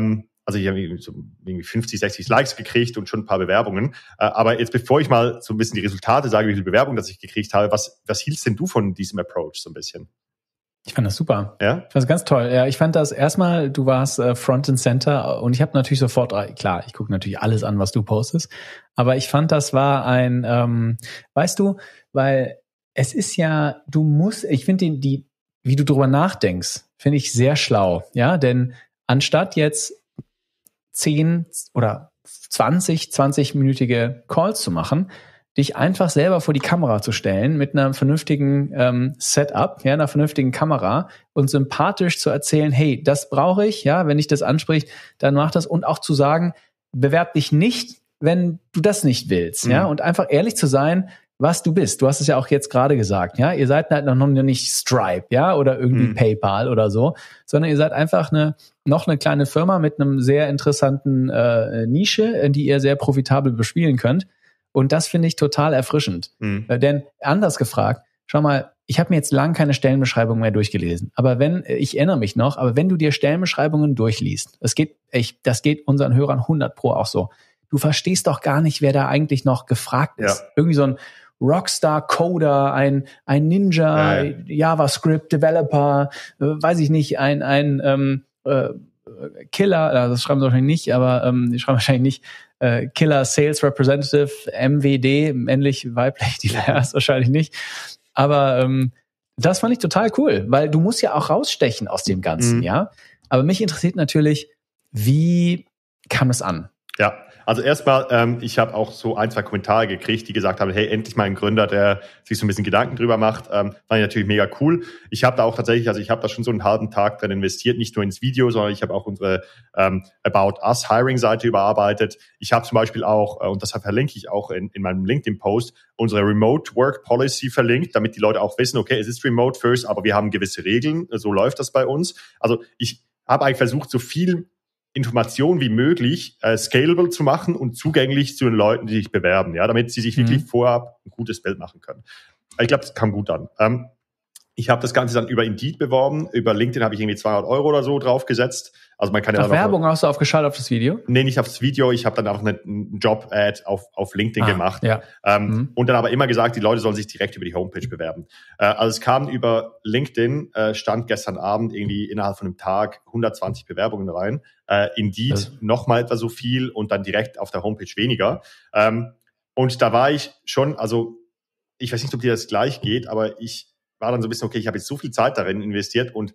also ich habe so irgendwie fünfzig, sechzig Likes gekriegt und schon ein paar Bewerbungen. Äh, aber jetzt, bevor ich mal so ein bisschen die Resultate sage, wie viele Bewerbungen das ich gekriegt habe, was, was hieltst denn du von diesem Approach so ein bisschen? Ich fand das super. Ja? Ich fand das ganz toll. Ja, ich fand das erstmal, du warst äh, Front and Center und ich habe natürlich sofort, klar, ich gucke natürlich alles an, was du postest, aber ich fand, das war ein, ähm, weißt du, weil es ist ja, du musst, ich finde die, die, wie du drüber nachdenkst, finde ich sehr schlau, ja, denn anstatt jetzt zehn oder zwanzig, zwanzig-minütige Calls zu machen, dich einfach selber vor die Kamera zu stellen mit einem vernünftigen ähm, Setup, ja, einer vernünftigen Kamera und sympathisch zu erzählen, hey, das brauche ich, ja, wenn dich das anspricht, dann mach das und auch zu sagen, bewerb dich nicht, wenn du das nicht willst, mhm. ja, und einfach ehrlich zu sein, was du bist. Du hast es ja auch jetzt gerade gesagt, ja, ihr seid halt noch nicht Stripe, ja, oder irgendwie mhm. PayPal oder so, sondern ihr seid einfach eine noch eine kleine Firma mit einem sehr interessanten äh, Nische, in die ihr sehr profitabel bespielen könnt. Und das finde ich total erfrischend. Mhm. Äh, denn anders gefragt, schau mal, ich habe mir jetzt lang keine Stellenbeschreibung mehr durchgelesen. Aber wenn, ich erinnere mich noch, aber wenn du dir Stellenbeschreibungen durchliest, es geht, echt, das geht unseren Hörern hundert Pro auch so. Du verstehst doch gar nicht, wer da eigentlich noch gefragt ist. Ja. Irgendwie so ein Rockstar-Coder, ein, ein Ninja, ja, ja. JavaScript-Developer, äh, weiß ich nicht, ein, ein ähm, äh, Killer, äh, das schreiben sie wahrscheinlich nicht, aber ähm, die schreiben wahrscheinlich nicht, äh, Killer Sales Representative, M W D, männlich, weiblich, divers wahrscheinlich nicht. Aber ähm, das fand ich total cool, weil du musst ja auch rausstechen aus dem Ganzen, mhm. ja. Aber mich interessiert natürlich, wie kam es an? Ja, also erstmal, ähm, ich habe auch so ein, zwei Kommentare gekriegt, die gesagt haben, hey, endlich mal ein Gründer, der sich so ein bisschen Gedanken drüber macht. Ähm, fand ich natürlich mega cool. Ich habe da auch tatsächlich, also ich habe da schon so einen halben Tag drin investiert, nicht nur ins Video, sondern ich habe auch unsere ähm, About Us Hiring-Seite überarbeitet. Ich habe zum Beispiel auch, äh, und das verlinke ich auch in, in meinem LinkedIn-Post, unsere Remote Work Policy verlinkt, damit die Leute auch wissen, okay, es ist Remote First, aber wir haben gewisse Regeln, so läuft das bei uns. Also ich habe eigentlich versucht, so viel Informationen wie möglich äh, scalable zu machen und zugänglich zu den Leuten, die sich bewerben, ja, damit sie sich mhm. wirklich vorab ein gutes Bild machen können. Ich glaube, das kam gut an. Ähm, ich habe das Ganze dann über Indeed beworben, über LinkedIn habe ich irgendwie zweihundert Euro oder so draufgesetzt. Also man kann ja auf Werbung hast du aufgeschaltet auf das Video? Nee, nicht aufs Video. Ich habe dann auch eine, eine Job-Ad auf, auf LinkedIn ah, gemacht. Ja. Ähm, mhm. Und dann aber immer gesagt, die Leute sollen sich direkt über die Homepage bewerben. Äh, also es kam über LinkedIn, äh, stand gestern Abend irgendwie innerhalb von einem Tag hundertzwanzig Bewerbungen rein. Äh, Indeed also. nochmal etwa so viel und dann direkt auf der Homepage weniger. Ähm, und da war ich schon, also ich weiß nicht, ob dir das gleich geht, aber ich war dann so ein bisschen, okay, ich habe jetzt so viel Zeit darin investiert und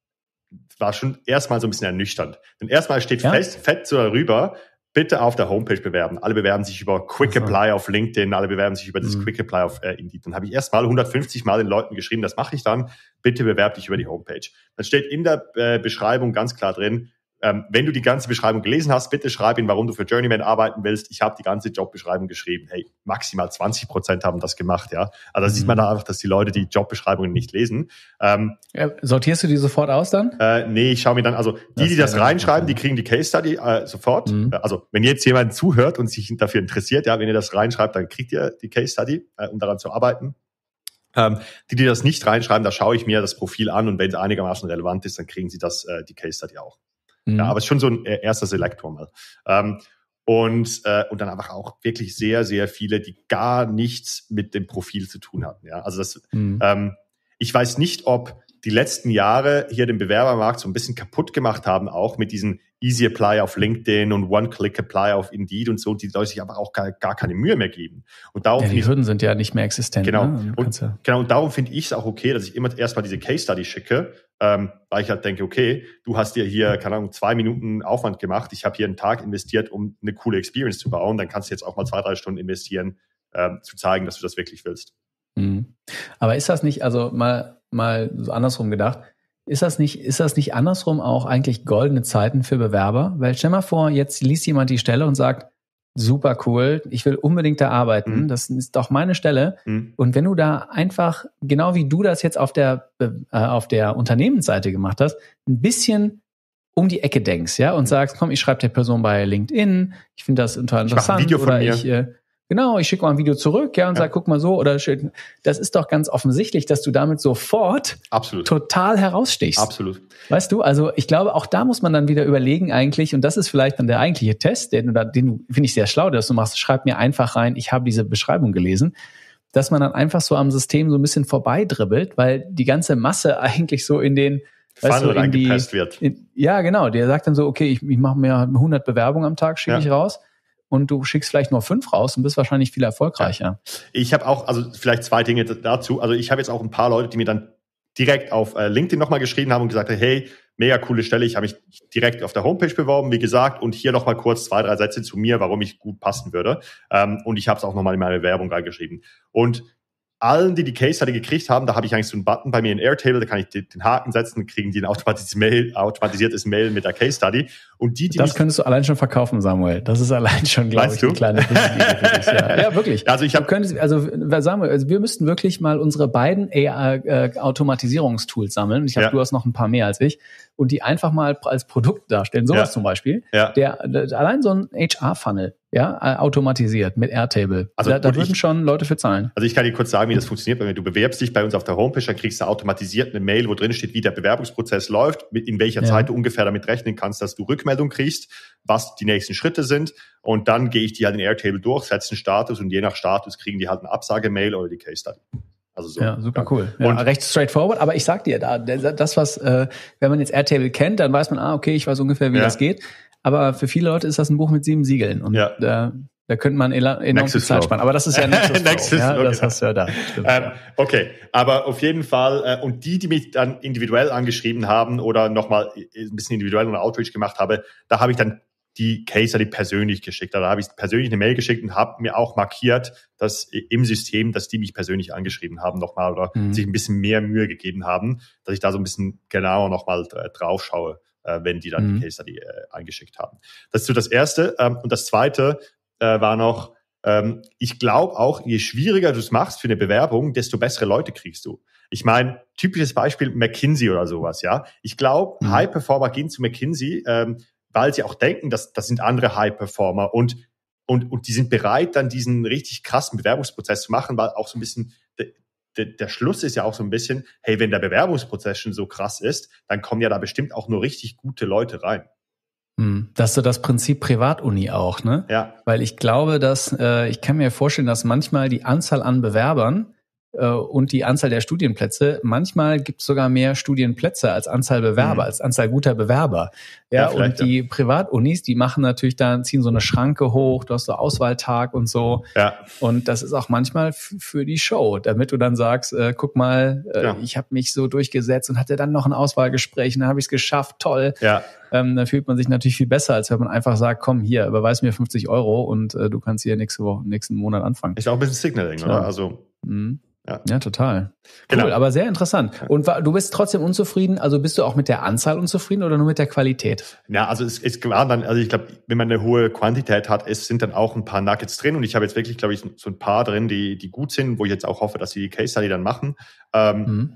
war schon erstmal so ein bisschen ernüchternd. Denn erstmal steht ja. fest, fett so darüber, bitte auf der Homepage bewerben. Alle bewerben sich über Quick Aha. Apply auf LinkedIn, alle bewerben sich über das mhm. Quick Apply auf äh, Indeed. Dann habe ich erstmal hundertfünfzig Mal den Leuten geschrieben, das mache ich dann, bitte bewerb dich über die Homepage. Dann steht in der äh, Beschreibung ganz klar drin, Ähm, wenn du die ganze Beschreibung gelesen hast, bitte schreib ihn, warum du für Journeyman arbeiten willst. Ich habe die ganze Jobbeschreibung geschrieben. Hey, maximal zwanzig Prozent haben das gemacht, ja. Also da mhm. sieht man da einfach, dass die Leute die Jobbeschreibungen nicht lesen. Ähm, ja, sortierst du die sofort aus dann? Äh, nee, ich schaue mir dann, also die, das die das reinschreiben, die kriegen die Case Study äh, sofort. Mhm. Also wenn jetzt jemand zuhört und sich dafür interessiert, ja, wenn ihr das reinschreibt, dann kriegt ihr die Case Study, äh, um daran zu arbeiten. Ähm, die, die das nicht reinschreiben, da schaue ich mir das Profil an und wenn es einigermaßen relevant ist, dann kriegen sie das äh, die Case Study auch. Mhm. Ja, aber es ist schon so ein erster Selektor mal. Ähm, und, äh, und dann einfach auch wirklich sehr, sehr viele, die gar nichts mit dem Profil zu tun hatten. Ja, also das, mhm. ähm, ich weiß nicht, ob die letzten Jahre hier den Bewerbermarkt so ein bisschen kaputt gemacht haben, auch mit diesen Easy Apply auf LinkedIn und One-Click Apply auf Indeed und so, die Leute sich aber auch gar, gar keine Mühe mehr geben. Und darum ja, die Hürden sind ja nicht mehr existent. Genau. Ne? Und, ja. genau, und darum finde ich es auch okay, dass ich immer erstmal diese Case Study schicke, ähm, weil ich halt denke, okay, du hast dir hier, keine Ahnung, zwei Minuten Aufwand gemacht, ich habe hier einen Tag investiert, um eine coole Experience zu bauen, dann kannst du jetzt auch mal zwei, drei Stunden investieren, ähm, zu zeigen, dass du das wirklich willst. Mhm. Aber ist das nicht, also mal mal so andersrum gedacht, ist das nicht, ist das nicht andersrum auch eigentlich goldene Zeiten für Bewerber? Weil stell mal vor, jetzt liest jemand die Stelle und sagt, super cool, ich will unbedingt da arbeiten, mhm. das ist doch meine Stelle. Mhm. Und wenn du da einfach, genau wie du das jetzt auf der, äh, auf der Unternehmensseite gemacht hast, ein bisschen um die Ecke denkst, ja, und sagst, komm, ich schreibe der Person bei LinkedIn, ich finde das total interessant. Ich mache ein Video von oder mir. ich, äh, Genau, ich schicke mal ein Video zurück, ja, und ja. sag, guck mal so, oder das ist doch ganz offensichtlich, dass du damit sofort Absolut. total herausstichst. Absolut. Weißt du, also ich glaube, auch da muss man dann wieder überlegen eigentlich, und das ist vielleicht dann der eigentliche Test, den du, den du, finde ich sehr schlau, dass du machst, schreib mir einfach rein, ich habe diese Beschreibung gelesen, dass man dann einfach so am System so ein bisschen vorbeidribbelt, weil die ganze Masse eigentlich so in den Funnel weißt du, reingepresst wird. In, ja, genau, der sagt dann so, okay, ich, ich mache mir hundert Bewerbungen am Tag, schicke ja. ich raus. Und du schickst vielleicht nur fünf raus und bist wahrscheinlich viel erfolgreicher. Ja. Ich habe auch, also vielleicht zwei Dinge dazu. Also ich habe jetzt auch ein paar Leute, die mir dann direkt auf äh, LinkedIn nochmal geschrieben haben und gesagt haben, hey, mega coole Stelle, ich habe mich direkt auf der Homepage beworben, wie gesagt, und hier nochmal kurz zwei, drei Sätze zu mir, warum ich gut passen würde. Ähm, und ich habe es auch nochmal in meine Bewerbung reingeschrieben. Und allen, die die Case Study gekriegt haben, da habe ich eigentlich so einen Button bei mir in Airtable, da kann ich den Haken setzen, kriegen die ein automatisiertes Mail, automatisiertes Mail mit der Case Study. Und die, die das könntest du allein schon verkaufen, Samuel. Das ist allein schon, glaube ich, eine kleine Business-Idee für dich. Ja. ja, wirklich. Also ich habe, also Samuel, also wir müssten wirklich mal unsere beiden A I-Automatisierungstools sammeln. Ich habe, ja. du hast noch ein paar mehr als ich. Und die einfach mal als Produkt darstellen. Sowas ja. zum Beispiel. Ja. Der, der allein so ein H R-Funnel, ja, automatisiert mit Airtable. Also da da würden ich, schon Leute für zahlen. Also ich kann dir kurz sagen, wie das funktioniert. Wenn du bewerbst dich bei uns auf der Homepage, dann kriegst du automatisiert eine Mail, wo drin steht, wie der Bewerbungsprozess läuft, mit in welcher ja. Zeit du ungefähr damit rechnen kannst, dass du Rückmeldung kriegst, was die nächsten Schritte sind. Und dann gehe ich die halt in Airtable durch, setze einen Status und je nach Status kriegen die halt eine Absage-Mail oder die Case Study. Also so. Ja, super cool. Ja, und recht straightforward, aber ich sag dir, da, das, was, äh, wenn man jetzt Airtable kennt, dann weiß man, ah, okay, ich weiß ungefähr, wie ja. das geht. Aber für viele Leute ist das ein Buch mit sieben Siegeln. Und ja. da, da könnte man enorm viel Zeit sparen. Aber das ist ja Nexus, Nexus ja, Flow, das genau. hast du ja da. Stimmt, ähm, ja. Okay, aber auf jeden Fall, äh, und die, die mich dann individuell angeschrieben haben oder nochmal ein bisschen individuell und Outreach gemacht habe, da habe ich dann die Case Study persönlich geschickt. Da habe ich persönlich eine Mail geschickt und habe mir auch markiert, dass im System, dass die mich persönlich angeschrieben haben nochmal oder mhm. sich ein bisschen mehr Mühe gegeben haben, dass ich da so ein bisschen genauer nochmal drauf schaue, äh, wenn die dann mhm. die Case Study äh, eingeschickt haben. Das ist so das Erste. Ähm, und das Zweite äh, war noch, ähm, ich glaube auch, je schwieriger du es machst für eine Bewerbung, desto bessere Leute kriegst du. Ich meine, typisches Beispiel McKinsey oder sowas, ja. Ich glaube, mhm. High-Performer gehen zu McKinsey, ähm, weil sie auch denken, dass das sind andere High-Performer und und und die sind bereit, dann diesen richtig krassen Bewerbungsprozess zu machen, weil auch so ein bisschen de, de, der Schluss ist ja auch so ein bisschen, hey, wenn der Bewerbungsprozess schon so krass ist, dann kommen ja da bestimmt auch nur richtig gute Leute rein. Das ist so das Prinzip Privatuni auch, ne? Ja. Weil ich glaube, dass äh, ich kann mir vorstellen, dass manchmal die Anzahl an Bewerbern äh, und die Anzahl der Studienplätze, manchmal gibt es sogar mehr Studienplätze als Anzahl Bewerber, mhm. als Anzahl guter Bewerber. Ja, ja und die ja. Privatunis, die machen natürlich dann, ziehen so eine Schranke hoch, du hast so Auswahltag und so. Ja. Und das ist auch manchmal f- für die Show, damit du dann sagst, äh, guck mal, äh, ja. ich habe mich so durchgesetzt und hatte dann noch ein Auswahlgespräch und dann habe ich es geschafft, toll. Ja. Ähm, dann fühlt man sich natürlich viel besser, als wenn man einfach sagt, komm hier, überweis mir fünfzig Euro und äh, du kannst hier nächste Woche, nächsten Monat anfangen. Ist auch ein bisschen Signaling, ja. oder? Also mhm. ja. ja, total. Cool, genau. Aber sehr interessant. Und du bist trotzdem unzufrieden, also bist du auch mit der Anzahl unzufrieden oder nur mit der Qualität? Ja, also es ist klar dann, also ich glaube, wenn man eine hohe Quantität hat, es sind dann auch ein paar Nuggets drin und ich habe jetzt wirklich, glaube ich, so ein paar drin, die die gut sind, wo ich jetzt auch hoffe, dass sie die Case Study dann machen. Ähm, mhm.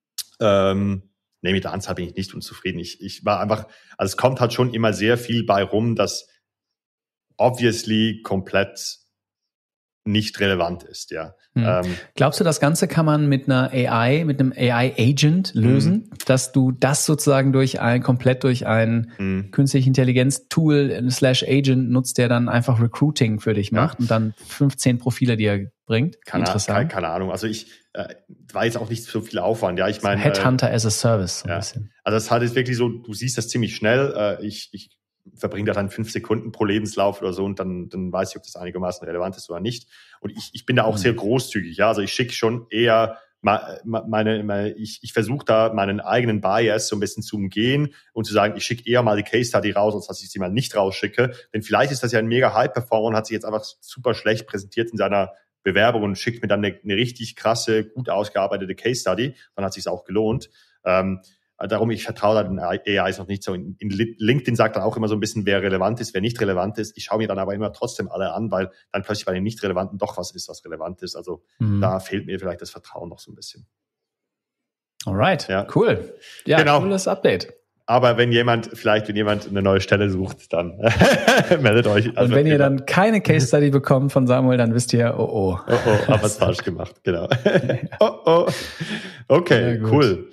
ähm, Nee, mit der Anzahl bin ich nicht unzufrieden. Ich, ich war einfach, also es kommt halt schon immer sehr viel bei rum, das obviously komplett nicht relevant ist, ja. Hm. Ähm, Glaubst du, das Ganze kann man mit einer A I, mit einem A I-Agent lösen, hm. dass du das sozusagen durch ein, komplett durch ein hm. künstliche Intelligenz-Tool slash Agent nutzt, der dann einfach Recruiting für dich macht ja. und dann fünfzehn Profile dir bringt? Keine, keine, keine Ahnung. Also ich äh, war jetzt auch nicht so viel Aufwand. Ja, ich meine, Headhunter äh, as a Service. So ja. ein bisschen. Also es hat jetzt wirklich so, du siehst das ziemlich schnell. Äh, ich, ich verbringe da dann fünf Sekunden pro Lebenslauf oder so und dann, dann weiß ich, ob das einigermaßen relevant ist oder nicht. Und ich, ich bin da auch mhm. sehr großzügig. Ja, also ich schicke schon eher meine, meine ich, ich versuche da meinen eigenen Bias so ein bisschen zu umgehen und zu sagen, ich schicke eher mal die Case Study raus, als dass ich sie mal nicht rausschicke. Denn vielleicht ist das ja ein mega High-Performer und hat sich jetzt einfach super schlecht präsentiert in seiner Bewerbung und schickt mir dann eine, eine richtig krasse, gut ausgearbeitete Case Study, dann hat es sich auch gelohnt. Ähm, darum, ich vertraue da den A Is noch nicht so. In, in LinkedIn sagt dann auch immer so ein bisschen, wer relevant ist, wer nicht relevant ist. Ich schaue mir dann aber immer trotzdem alle an, weil dann plötzlich bei den Nicht-Relevanten doch was ist, was relevant ist. Also mhm. da fehlt mir vielleicht das Vertrauen noch so ein bisschen. Alright, ja. Cool. Ja, genau. Cooles Update. Aber wenn jemand, vielleicht wenn jemand eine neue Stelle sucht, dann meldet euch. Also und wenn ihr dann keine Case Study bekommt von Samuel, dann wisst ihr, oh oh. Oh oh, haben wir es falsch gemacht, genau. oh oh. Okay, cool.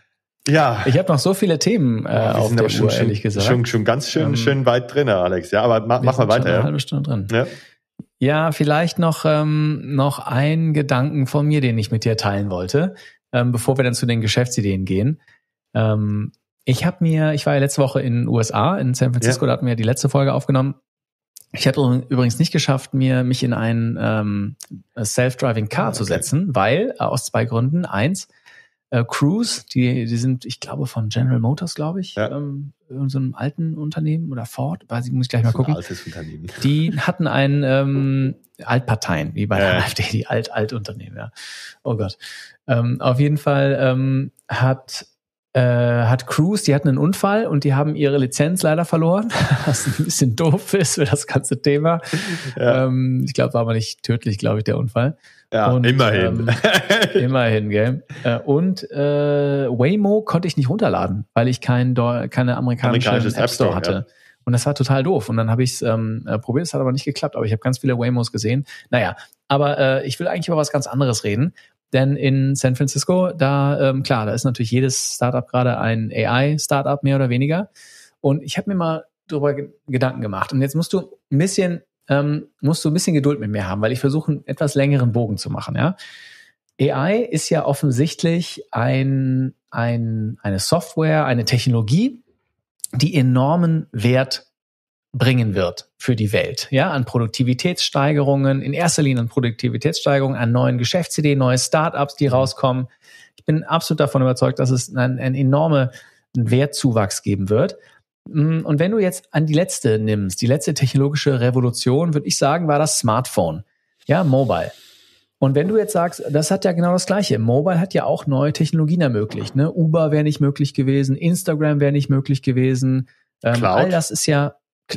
Ja. Ich habe noch so viele Themen äh, oh, auf der schon, Uhr, schon, ehrlich gesagt. Schon, schon ganz schön, ähm, schön weit drin, Alex. Ja, aber mach, mach mal weiter. Schon eine ja. halbe Stunde drin. Ja. Ja, vielleicht noch ähm, noch ein Gedanken von mir, den ich mit dir teilen wollte, ähm, bevor wir dann zu den Geschäftsideen gehen. Ähm, ich habe mir, ich war ja letzte Woche in den U S A, in San Francisco, ja. Da hatten wir ja die letzte Folge aufgenommen. Ich habe übrigens nicht geschafft, mir mich in ein ähm, Self-Driving Car okay. zu setzen, weil äh, aus zwei Gründen. Eins, äh, Cruise, die die sind, ich glaube, von General Motors, glaube ich, ja. ähm, in so einem alten Unternehmen oder Ford, weiß ich, muss ich gleich mal gucken. Altes Unternehmen. Die hatten ein ähm, Altparteien, wie bei ja. der AfD, die Alt-Alt-Unternehmen, ja. Oh Gott. Ähm, auf jeden Fall ähm, hat äh, hat Cruise, die hatten einen Unfall und die haben ihre Lizenz leider verloren, was ein bisschen doof ist für das ganze Thema. Ja. Ähm, ich glaube, war aber nicht tödlich, glaube ich, der Unfall. Ja, und, immerhin. Ähm, immerhin, gell. Und äh, Waymo konnte ich nicht runterladen, weil ich kein keine amerikanische App Store hatte. Ja. Und das war total doof. Und dann habe ich es ähm, probiert, es hat aber nicht geklappt. Aber ich habe ganz viele Waymos gesehen. Naja, aber äh, ich will eigentlich über was ganz anderes reden. Denn in San Francisco, da, ähm, klar, da ist natürlich jedes Startup gerade ein A I-Startup, mehr oder weniger. Und ich habe mir mal darüber ge- Gedanken gemacht. Und jetzt musst du ein bisschen Ähm, musst du ein bisschen Geduld mit mir haben, weil ich versuche, einen etwas längeren Bogen zu machen. Ja? A I ist ja offensichtlich ein, ein, eine Software, eine Technologie, die enormen Wert bringen wird für die Welt. Ja, an Produktivitätssteigerungen, in erster Linie an Produktivitätssteigerungen, an neuen Geschäftsideen, neue Startups, die rauskommen. Ich bin absolut davon überzeugt, dass es einen, einen enormen Wertzuwachs geben wird. Und wenn du jetzt an die letzte nimmst, die letzte technologische Revolution, würde ich sagen, war das Smartphone. Ja, Mobile. Und wenn du jetzt sagst, das hat ja genau das Gleiche. Mobile hat ja auch neue Technologien ermöglicht. Ne? Uber wäre nicht möglich gewesen, Instagram wäre nicht möglich gewesen. Ähm, all das ist ja,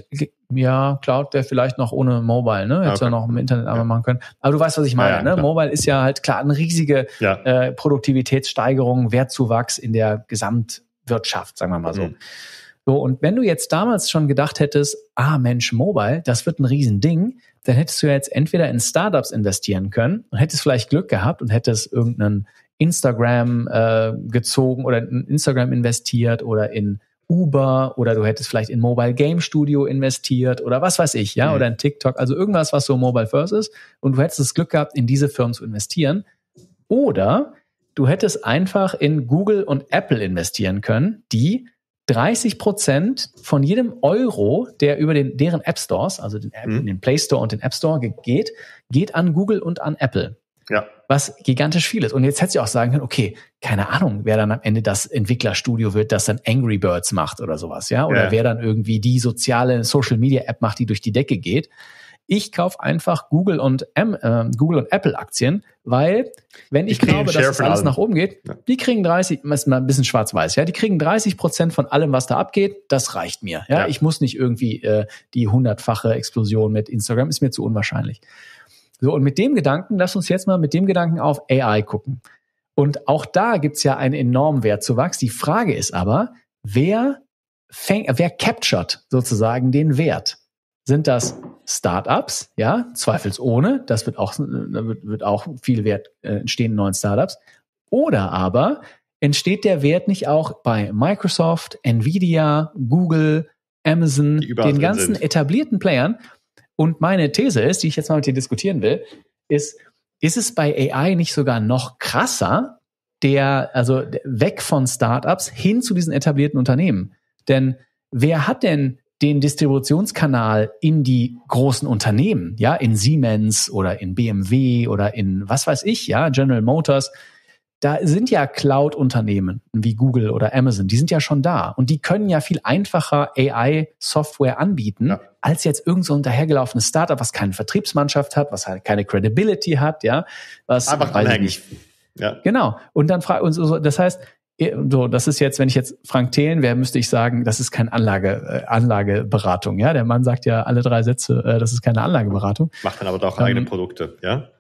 ja, Cloud wäre vielleicht noch ohne Mobile, ne? Hätte okay. ja noch im Internet aber ja. machen können. Aber du weißt, was ich meine. Ja, ja, ne? Mobile ist ja halt klar eine riesige ja. äh, Produktivitätssteigerung, Wertzuwachs in der Gesamtwirtschaft, sagen wir mal so. Mhm. So, und wenn du jetzt damals schon gedacht hättest, ah Mensch, Mobile, das wird ein Riesending, dann hättest du ja jetzt entweder in Startups investieren können und hättest vielleicht Glück gehabt und hättest irgendeinen Instagram äh, gezogen oder in Instagram investiert oder in Uber oder du hättest vielleicht in Mobile Game Studio investiert oder was weiß ich, ja, mhm. oder in TikTok, also irgendwas, was so Mobile First ist und du hättest das Glück gehabt, in diese Firmen zu investieren. Oder du hättest einfach in Google und Apple investieren können, die dreißig Prozent von jedem Euro, der über den, deren App Stores, also den, App, mhm. den Play Store und den App Store geht, geht an Google und an Apple. Ja. Was gigantisch viel ist. Und jetzt hättest du auch sagen können, okay, keine Ahnung, wer dann am Ende das Entwicklerstudio wird, das dann Angry Birds macht oder sowas, ja? Oder ja. wer dann irgendwie die soziale Social Media App macht, die durch die Decke geht. Ich kaufe einfach Google und M, äh, Google und Apple Aktien, weil wenn ich glaube, dass das alles nach oben geht, ja. die kriegen dreißig, ist mal ein bisschen schwarz-weiß, ja, die kriegen dreißig Prozent von allem, was da abgeht, das reicht mir, ja, ja. Ich muss nicht irgendwie äh, die hundertfache Explosion mit Instagram, ist mir zu unwahrscheinlich. So, und mit dem Gedanken, lass uns jetzt mal mit dem Gedanken auf A I gucken. Und auch da gibt's ja einen enormen Wertzuwachs. Die Frage ist aber, wer fängt, wer captured sozusagen den Wert? Sind das Startups, ja, zweifelsohne, das wird auch, wird, wird auch viel Wert äh, entstehen in neuen Startups. Oder aber entsteht der Wert nicht auch bei Microsoft, Nvidia, Google, Amazon, den ganzen sind. etablierten Playern? Und meine These ist, die ich jetzt mal mit dir diskutieren will, ist, ist es bei A I nicht sogar noch krasser, der, also weg von Startups hin zu diesen etablierten Unternehmen? Denn wer hat denn den Distributionskanal in die großen Unternehmen, ja, in Siemens oder in B M W oder in was weiß ich, ja, General Motors, da sind ja Cloud-Unternehmen wie Google oder Amazon, die sind ja schon da und die können ja viel einfacher A I-Software anbieten, ja. als jetzt irgend so ein dahergelaufenes Startup, was keine Vertriebsmannschaft hat, was halt keine Credibility hat, ja, was einfach anhängig. Ja. Genau. Und dann fragt uns so, das heißt, so, das ist jetzt, wenn ich jetzt Frank Thelen wäre, müsste ich sagen, das ist keine Anlage, äh, Anlageberatung. Ja, der Mann sagt ja alle drei Sätze, äh, das ist keine Anlageberatung. Macht dann aber doch ähm, eigene Produkte, ja?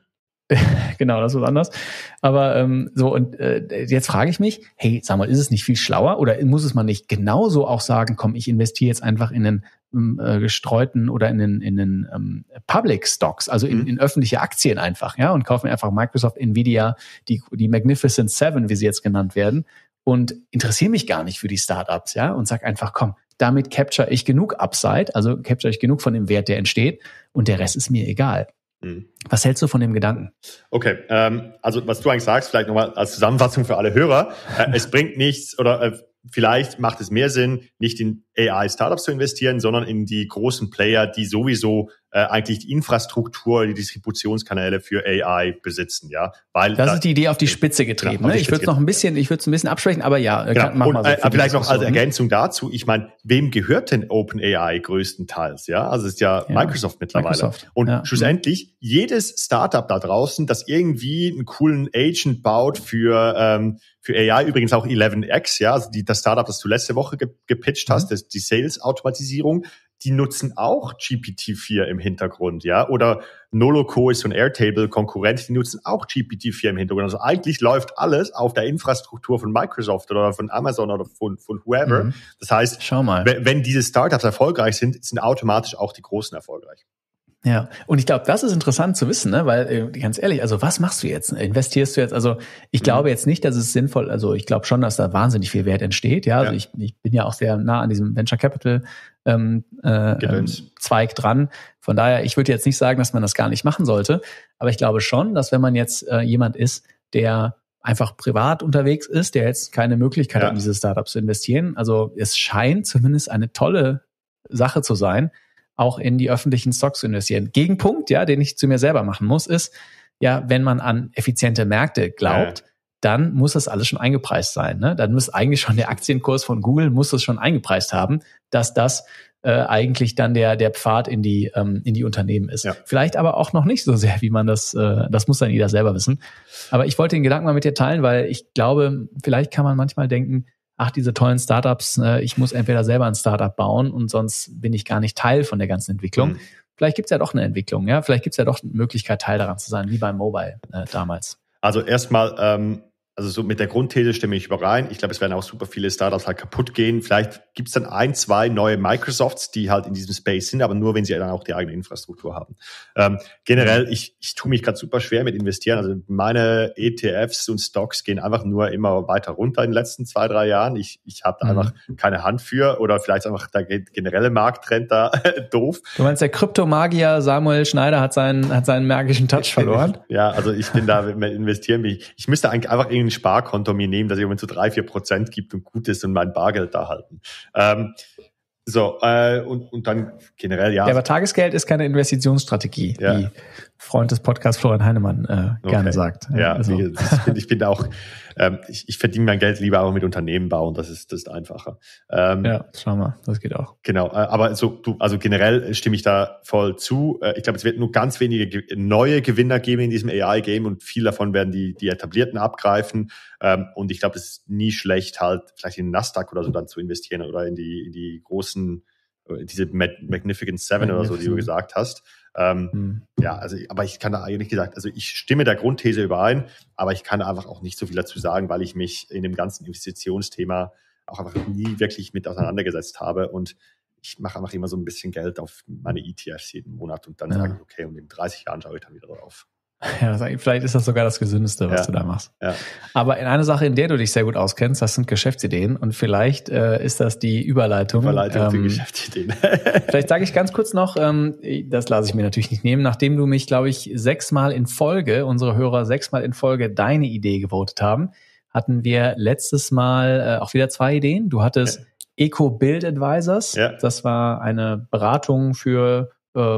Genau, das ist was anderes. Aber ähm, so, und äh, jetzt frage ich mich, hey, sag mal, ist es nicht viel schlauer oder muss es man nicht genauso auch sagen, komm, ich investiere jetzt einfach in den ähm, äh, gestreuten oder in den, in den ähm, Public Stocks, also in, mhm. in öffentliche Aktien einfach, ja, und kaufe mir einfach Microsoft, Nvidia, die, die Magnificent Seven, wie sie jetzt genannt werden, und interessiere mich gar nicht für die Startups, ja, und sag einfach, komm, damit capture ich genug Upside, also capture ich genug von dem Wert, der entsteht, und der Rest ist mir egal. Was hältst du von dem Gedanken? Okay, ähm, also was du eigentlich sagst, vielleicht nochmal als Zusammenfassung für alle Hörer, äh, es bringt nichts oder äh, vielleicht macht es mehr Sinn, nicht in A I-Startups zu investieren, sondern in die großen Player, die sowieso äh, eigentlich die Infrastruktur, die Distributionskanäle für A I besitzen, ja. Weil das da, ist die Idee auf die Spitze getrieben. Genau, ne? Ich würde es noch ein bisschen, ich würde es ein bisschen abschwächen, aber ja, genau. kann, mach Und, mal so. Äh, vielleicht noch als Ergänzung dazu, ich meine, wem gehört denn OpenAI größtenteils? Ja, also es ist ja, ja Microsoft mittlerweile. Microsoft. Und ja. schlussendlich jedes Startup da draußen, das irgendwie einen coolen Agent baut für ähm, für A I, übrigens auch eleven X, ja, also die, das Startup, das du letzte Woche ge- gepitcht hast, das, die Sales-Automatisierung, die nutzen auch G P T vier im Hintergrund, ja, oder Noloco ist so ein Airtable-Konkurrent, die nutzen auch G P T vier im Hintergrund. Also eigentlich läuft alles auf der Infrastruktur von Microsoft oder von Amazon oder von, von whoever. Mhm. Das heißt, schau mal, wenn, wenn diese Startups erfolgreich sind, sind automatisch auch die Großen erfolgreich. Ja, und ich glaube, das ist interessant zu wissen, ne? Weil äh, ganz ehrlich, also was machst du jetzt? Investierst du jetzt? Also ich glaube jetzt nicht, dass es sinnvoll, also ich glaube schon, dass da wahnsinnig viel Wert entsteht, ja. Also ja. Ich, ich bin ja auch sehr nah an diesem Venture Capital ähm, äh, ähm, Zweig dran. Von daher, ich würde jetzt nicht sagen, dass man das gar nicht machen sollte, aber ich glaube schon, dass wenn man jetzt äh, jemand ist, der einfach privat unterwegs ist, der jetzt keine Möglichkeit ja. hat, in diese Startups zu investieren, also es scheint zumindest eine tolle Sache zu sein, auch in die öffentlichen Stocks zu investieren. Gegenpunkt, ja, den ich zu mir selber machen muss, ist, ja, wenn man an effiziente Märkte glaubt, ja. dann muss das alles schon eingepreist sein. Ne? Dann muss eigentlich schon der Aktienkurs von Google muss das schon eingepreist haben, dass das äh, eigentlich dann der der Pfad in die ähm, in die Unternehmen ist. Ja. Vielleicht aber auch noch nicht so sehr, wie man das, äh, das muss dann jeder selber wissen. Aber ich wollte den Gedanken mal mit dir teilen, weil ich glaube, vielleicht kann man manchmal denken, ach, diese tollen Startups, ich muss entweder selber ein Startup bauen und sonst bin ich gar nicht Teil von der ganzen Entwicklung. Mhm. Vielleicht gibt's ja doch eine Entwicklung, ja, vielleicht gibt's ja doch eine Möglichkeit, Teil daran zu sein, wie beim Mobile äh, damals. Also erstmal, ähm, also so mit der Grundthese stimme ich überein. Ich glaube, es werden auch super viele Startups halt kaputt gehen. Vielleicht gibt's dann ein, zwei neue Microsofts, die halt in diesem Space sind, aber nur, wenn sie dann auch die eigene Infrastruktur haben. Ähm, generell, ich, ich tue mich gerade super schwer mit investieren. Also meine E T Fs und Stocks gehen einfach nur immer weiter runter in den letzten zwei, drei Jahren. Ich, ich habe da mhm. einfach keine Hand für oder vielleicht einfach der generelle Markttrend da doof. Du meinst, der Kryptomagier Samuel Schneider hat seinen, hat seinen magischen Touch verloren? Ja, also ich bin da mit investieren. Ich, ich müsste eigentlich einfach ein Sparkonto mir nehmen, dass ich mir so drei, vier Prozent gibt und gut ist und mein Bargeld da halten. Ähm, so, äh, und, und dann generell, ja. Ja, aber Tagesgeld ist keine Investitionsstrategie, ja. wie Freund des Podcasts Florian Heinemann äh, gerne okay. sagt. Ja, also. ich, bin, ich bin da auch, ähm, ich, ich verdiene mein Geld lieber auch mit Unternehmen bauen, das ist, das ist einfacher. Ähm, ja, schau mal, das geht auch. Genau, äh, aber so, du, also generell stimme ich da voll zu. Äh, ich glaube, es wird nur ganz wenige ge- neue Gewinner geben in diesem A I-Game und viel davon werden die, die Etablierten abgreifen. Ähm, und ich glaube, es ist nie schlecht, halt vielleicht in den Nasdaq oder so dann zu investieren oder in die, in die großen, diese Magnificent Seven oder so, die du gesagt hast. Ähm, hm. Ja, also, aber ich kann da eigentlich gesagt, also ich stimme der Grundthese überein, aber ich kann einfach auch nicht so viel dazu sagen, weil ich mich in dem ganzen Investitionsthema auch einfach nie wirklich mit auseinandergesetzt habe und ich mache einfach immer so ein bisschen Geld auf meine E T Fs jeden Monat und dann ja. sage ich, okay, und in dreißig Jahren schaue ich dann wieder drauf. Ja, vielleicht ist das sogar das Gesündeste, was ja, du da machst. Ja. Aber in eine Sache, in der du dich sehr gut auskennst, das sind Geschäftsideen und vielleicht äh, ist das die Überleitung. Überleitung ähm, zu Geschäftsideen. Vielleicht sage ich ganz kurz noch, ähm, das lasse ich mir natürlich nicht nehmen, nachdem du mich, glaube ich, sechsmal in Folge, unsere Hörer sechsmal in Folge deine Idee gewotet haben, hatten wir letztes Mal äh, auch wieder zwei Ideen. Du hattest ja. Eco Build Advisors, ja. das war eine Beratung für äh,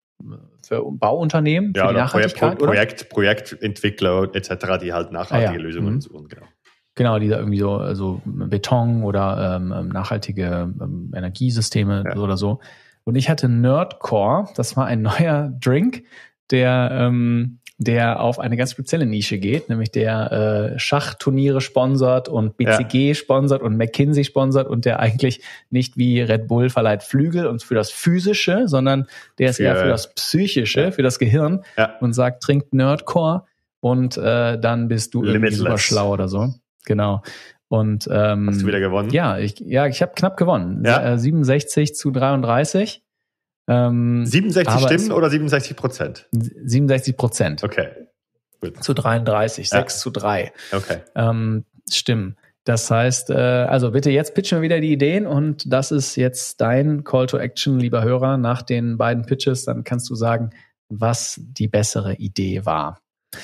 für Bauunternehmen, ja, für die Nachhaltigkeit, Projekt, oder? Projekt, Projektentwickler et cetera, die halt nachhaltige ah, ja. Lösungen mhm. suchen. Genau. Genau, die da irgendwie so also Beton oder ähm, nachhaltige ähm, Energiesysteme ja. oder so. Und ich hatte Nerdcore, das war ein neuer Drink, der ähm, der auf eine ganz spezielle Nische geht, nämlich der äh, Schachturniere sponsert und B C G ja. sponsert und McKinsey sponsert und der eigentlich nicht wie Red Bull verleiht Flügel und für das Physische, sondern der ist für, eher für das Psychische, ja. für das Gehirn ja. und sagt, trink Nerdcore und äh, dann bist du irgendwie super schlau oder so. Genau. Und ähm, hast du wieder gewonnen? Ja, ich ja, ich habe knapp gewonnen. Ja? siebenundsechzig zu dreiunddreißig. Ähm, siebenundsechzig Stimmen oder siebenundsechzig Prozent? siebenundsechzig Prozent. Okay. Gut. Zu dreiunddreißig, ja. sechs zu drei. Okay. Ähm, Stimmen. Das heißt, äh, also bitte jetzt pitchen wir wieder die Ideen und das ist jetzt dein Call to Action, lieber Hörer, nach den beiden Pitches. Dann kannst du sagen, was die bessere Idee war.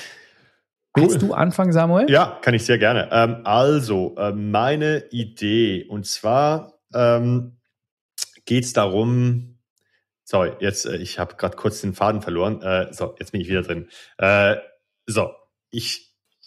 Cool. Willst du anfangen, Samuel? Ja, kann ich sehr gerne. Ähm, also, äh, meine Idee, und zwar ähm, geht es darum, sorry, jetzt, äh, ich habe gerade kurz den Faden verloren. Äh, so, jetzt bin ich wieder drin. Äh, so, ich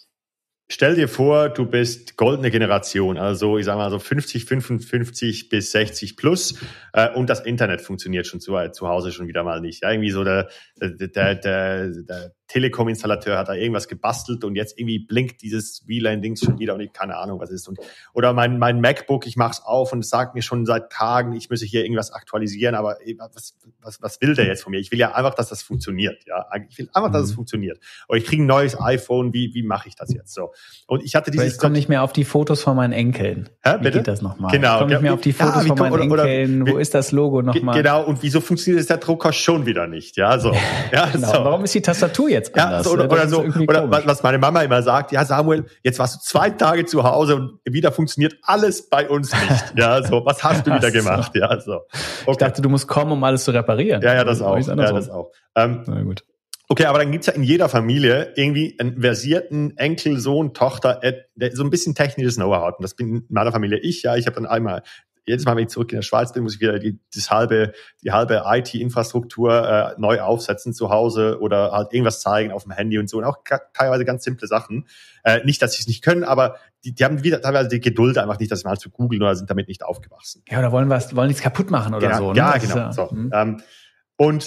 stell dir vor, du bist goldene Generation, also ich sage mal so fünfzig, fünfundfünfzig bis sechzig plus äh, und das Internet funktioniert schon zu, zu Hause schon wieder mal nicht. Ja, irgendwie so der, der, der, der, der Telekom-Installateur hat da irgendwas gebastelt und jetzt irgendwie blinkt dieses W L A N-Dings schon wieder und ich keine Ahnung, was ist. Und, oder mein, mein MacBook, ich mach's auf und es sagt mir schon seit Tagen, ich müsse hier irgendwas aktualisieren, aber was, was, was will der jetzt von mir? Ich will ja einfach, dass das funktioniert. Ja, ich will einfach, dass es funktioniert. Oder ich kriege ein neues iPhone, wie, wie mache ich das jetzt so? Und ich hatte dieses. Ich komme nicht mehr auf die Fotos von meinen Enkeln. Hä, bitte? Wie geht das nochmal? Genau. Ich komme nicht mehr auf die Fotos ja, von meinen oder, oder, Enkeln. Oder, Wo ist das Logo nochmal? Genau. Und wieso funktioniert der Drucker schon wieder nicht? Ja, so. Ja, genau. so. Warum ist die Tastatur jetzt anders? Ja, so, oder, oder so. Oder komisch. Was meine Mama immer sagt: Ja, Samuel, jetzt warst du zwei Tage zu Hause und wieder funktioniert alles bei uns nicht. Ja, so. Was hast du wieder gemacht? So. Ja, so. Okay. Ich dachte, du musst kommen, um alles zu reparieren. Ja, ja, das auch. Ja, das auch. Ähm, Na gut. Okay, aber dann gibt's ja in jeder Familie irgendwie einen versierten Enkel, Sohn, Tochter, der so ein bisschen technisches Know-how hat. Und das bin in meiner Familie ich. Ja, ich habe dann einmal, jedes Mal, wenn ich zurück in der Schweiz bin, muss ich wieder die, das halbe, die halbe I T-Infrastruktur äh, neu aufsetzen zu Hause oder halt irgendwas zeigen auf dem Handy und so. Und auch teilweise ganz simple Sachen. Äh, nicht, dass sie es nicht können, aber die, die haben wieder teilweise die Geduld einfach nicht, das mal zu googeln oder sind damit nicht aufgewachsen. Ja, oder wollen was, wollen nichts kaputt machen oder genau, so. Ne? Ja, das genau. Ja, so. hm. ähm, und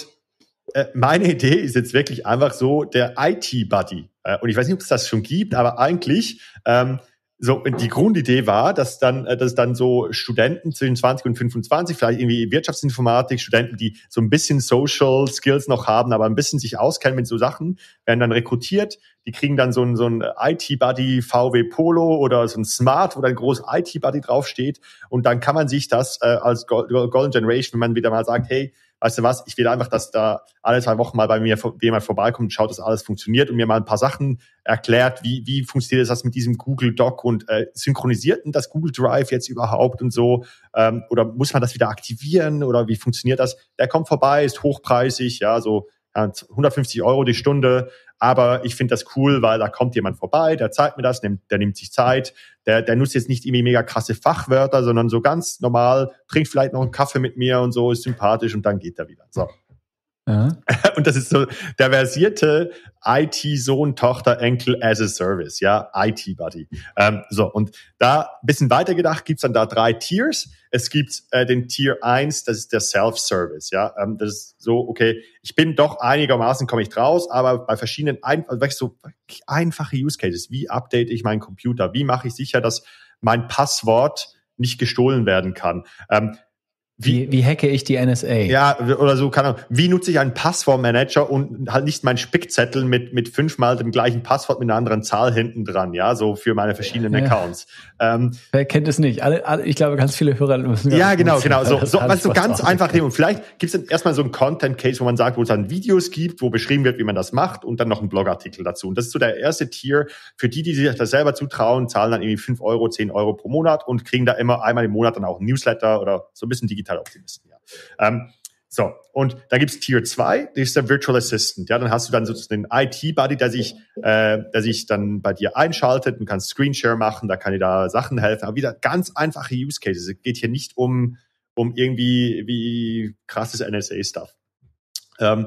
meine Idee ist jetzt wirklich einfach so der I T-Buddy. Und ich weiß nicht, ob es das schon gibt, aber eigentlich ähm, so die Grundidee war, dass dann, dass dann so Studenten zwischen zwanzig und fünfundzwanzig, vielleicht irgendwie Wirtschaftsinformatik, Studenten, die so ein bisschen Social Skills noch haben, aber ein bisschen sich auskennen mit so Sachen, werden dann rekrutiert. Die kriegen dann so ein, so ein I T-Buddy V W Polo oder so ein Smart, wo dann groß I T-Buddy draufsteht. Und dann kann man sich das äh, als Golden Generation, wenn man wieder mal sagt, hey, weißt du was, ich will einfach, dass da alle zwei Wochen mal bei mir jemand vorbeikommt und schaut, dass alles funktioniert und mir mal ein paar Sachen erklärt, wie wie funktioniert das mit diesem Google Doc und äh, synchronisiert denn das Google Drive jetzt überhaupt und so, ähm, oder muss man das wieder aktivieren oder wie funktioniert das? Der kommt vorbei, ist hochpreisig, ja, so ja, hundertfünfzig Euro die Stunde, aber ich finde das cool, weil da kommt jemand vorbei, der zeigt mir das, nimmt, der nimmt sich Zeit, der, der nutzt jetzt nicht irgendwie mega krasse Fachwörter, sondern so ganz normal, trinkt vielleicht noch einen Kaffee mit mir und so, ist sympathisch und dann geht er wieder. So. Ja. Und das ist so der versierte I T-Sohn, Tochter, Enkel as a Service, ja, I T-Buddy. Ähm, so, und da ein bisschen weitergedacht gibt's dann da drei Tiers. Es gibt äh, den Tier eins, das ist der Self-Service, ja. Ähm, das ist so, okay, ich bin doch einigermaßen, komme ich draus, aber bei verschiedenen ein, also wirklich so einfache Use Cases, wie update ich meinen Computer, wie mache ich sicher, dass mein Passwort nicht gestohlen werden kann. Ähm, Wie, wie hacke ich die N S A? Ja, oder so, keine Ahnung. Wie nutze ich einen Passwortmanager und halt nicht meinen Spickzettel mit, mit fünfmal dem gleichen Passwort mit einer anderen Zahl hinten dran, ja, so für meine verschiedenen ja. Accounts. Ähm, Wer kennt es nicht? Alle, alle, ich glaube, ganz viele Hörer müssen ja, genau, nutzen, genau. So, so, also so ganz einfach. Und vielleicht gibt es dann erstmal so einen Content-Case, wo man sagt, wo es dann Videos gibt, wo beschrieben wird, wie man das macht und dann noch einen Blogartikel dazu. Und das ist so der erste Tier. Für die, die sich das selber zutrauen, zahlen dann irgendwie fünf Euro, zehn Euro pro Monat und kriegen da immer einmal im Monat dann auch ein Newsletter oder so ein bisschen digital Optimisten, ja. Ähm, so, und da gibt's Tier zwei, das ist der Virtual Assistant. Ja, dann hast du dann sozusagen den I T-Buddy, der sich, äh, der sich dann bei dir einschaltet. Du kannst Screenshare machen, da kann dir da Sachen helfen. Aber wieder ganz einfache Use Cases. Es geht hier nicht um, um irgendwie wie krasses N S A-Stuff. Ähm,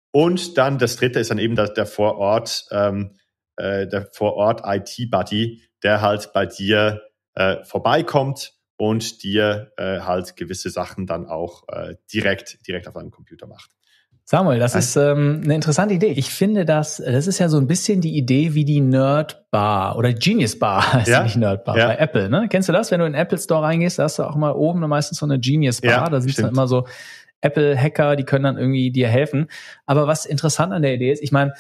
und dann das dritte ist dann eben der, der Vorort, ähm, äh, der Vorort I T-Buddy, der halt bei dir äh, vorbeikommt und dir äh, halt gewisse Sachen dann auch äh, direkt direkt auf deinem Computer macht. Samuel, das ist ähm, eine interessante Idee. Ich finde, das, das ist ja so ein bisschen die Idee wie die Nerd Bar oder Genius Bar, heißt ja nicht Nerd Bar, ja. bei Apple. Ne? Kennst du das? Wenn du in den Apple Store reingehst, da hast du auch mal oben meistens so eine Genius Bar. Ja, da sind dann immer so Apple-Hacker, die können dann irgendwie dir helfen. Aber was interessant an der Idee ist, ich meine,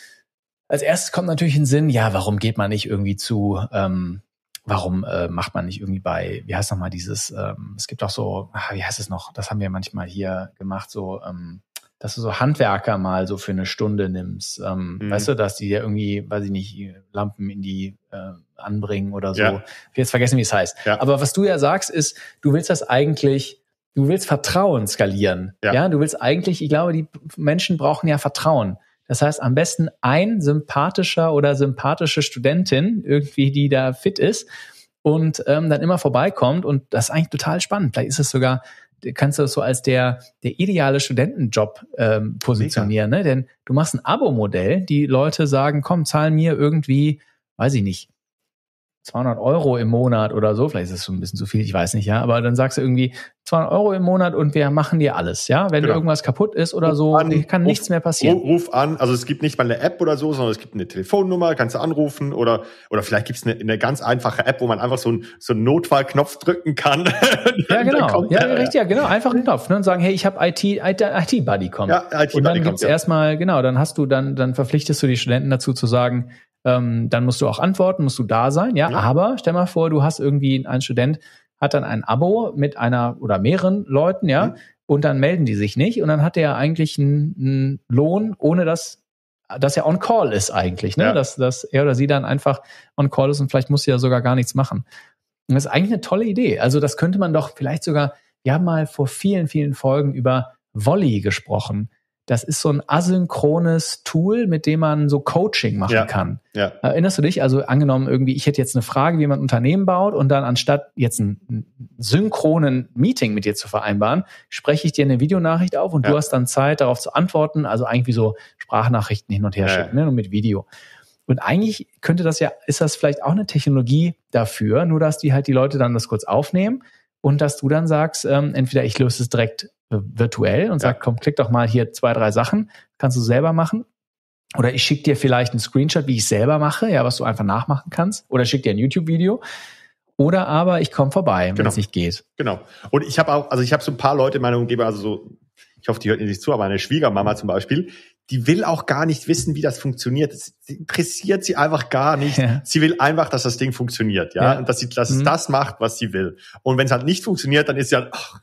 als erstes kommt natürlich in den Sinn, ja, warum geht man nicht irgendwie zu, ähm, warum äh, macht man nicht irgendwie bei, wie heißt nochmal dieses, ähm, es gibt auch so, ach, wie heißt es noch, das haben wir manchmal hier gemacht, so, ähm, dass du so Handwerker mal so für eine Stunde nimmst, ähm, mhm. weißt du, dass die ja irgendwie, weiß ich nicht, Lampen in die äh, anbringen oder so. Ja. Ich will jetzt vergessen, wie es heißt. Ja. Aber was du ja sagst, ist, du willst das eigentlich, du willst Vertrauen skalieren. Ja. ja, du willst eigentlich, ich glaube, die Menschen brauchen ja Vertrauen. Das heißt, am besten ein sympathischer oder sympathische Studentin, irgendwie, die da fit ist und ähm, dann immer vorbeikommt. Und das ist eigentlich total spannend. Vielleicht ist es sogar, kannst du das so als der der ideale Studentenjob ähm, positionieren, ne? Denn du machst ein Abo-Modell, die Leute sagen, komm, zahl mir irgendwie, weiß ich nicht, zweihundert Euro im Monat oder so, vielleicht ist es schon ein bisschen zu viel, ich weiß nicht, ja, aber dann sagst du irgendwie zweihundert Euro im Monat und wir machen dir alles, ja, wenn genau. irgendwas kaputt ist oder ruf so, an, kann ruf, nichts mehr passieren. Ruf an, also es gibt nicht mal eine App oder so, sondern es gibt eine Telefonnummer, kannst du anrufen oder oder vielleicht gibt es eine, eine ganz einfache App, wo man einfach so, ein, so einen Notfallknopf drücken kann. Ja, genau, ja, der, richtig, ja, genau, einfach einen Knopf, ne, und sagen, hey, ich habe I T, I T-Buddy kommt. Ja, I T-Buddy und dann gibt's kommt, ja. erstmal, genau, dann hast du, dann dann verpflichtest du die Studenten dazu zu sagen, Ähm, dann musst du auch antworten, musst du da sein, ja? ja. Aber stell mal vor, du hast irgendwie, ein Student hat dann ein Abo mit einer oder mehreren Leuten, ja, mhm. und dann melden die sich nicht und dann hat der eigentlich einen, einen Lohn, ohne dass, dass er on call ist eigentlich, ne? Ja. Dass, dass er oder sie dann einfach on call ist und vielleicht muss sie ja sogar gar nichts machen. Und das ist eigentlich eine tolle Idee. Also das könnte man doch vielleicht sogar, wir haben mal vor vielen, vielen Folgen über Volley gesprochen. Das ist so ein asynchrones Tool, mit dem man so Coaching machen ja, kann. Ja. Erinnerst du dich? Also angenommen irgendwie, ich hätte jetzt eine Frage, wie man ein Unternehmen baut und dann anstatt jetzt einen synchronen Meeting mit dir zu vereinbaren, spreche ich dir eine Videonachricht auf und ja. du hast dann Zeit, darauf zu antworten. Also eigentlich wie so Sprachnachrichten hin und her schicken, ja. ne, nur mit Video. Und eigentlich könnte das ja, ist das vielleicht auch eine Technologie dafür, nur dass die halt die Leute dann das kurz aufnehmen und dass du dann sagst, ähm, entweder ich löse es direkt virtuell und sag, ja. komm, klick doch mal hier zwei, drei Sachen, kannst du selber machen. Oder ich schicke dir vielleicht einen Screenshot, wie ich selber mache, ja, was du einfach nachmachen kannst. Oder schick dir ein YouTube-Video. Oder aber ich komme vorbei, wenn genau. es nicht geht. Genau. Und ich habe auch, also ich habe so ein paar Leute in meiner Umgebung, also so, ich hoffe, die hört nicht zu, aber meine Schwiegermama zum Beispiel, die will auch gar nicht wissen, wie das funktioniert. Das interessiert sie einfach gar nicht. Ja. Sie will einfach, dass das Ding funktioniert, ja, ja. und dass sie, dass mhm. es das macht, was sie will. Und wenn es halt nicht funktioniert, dann ist sie halt, ach,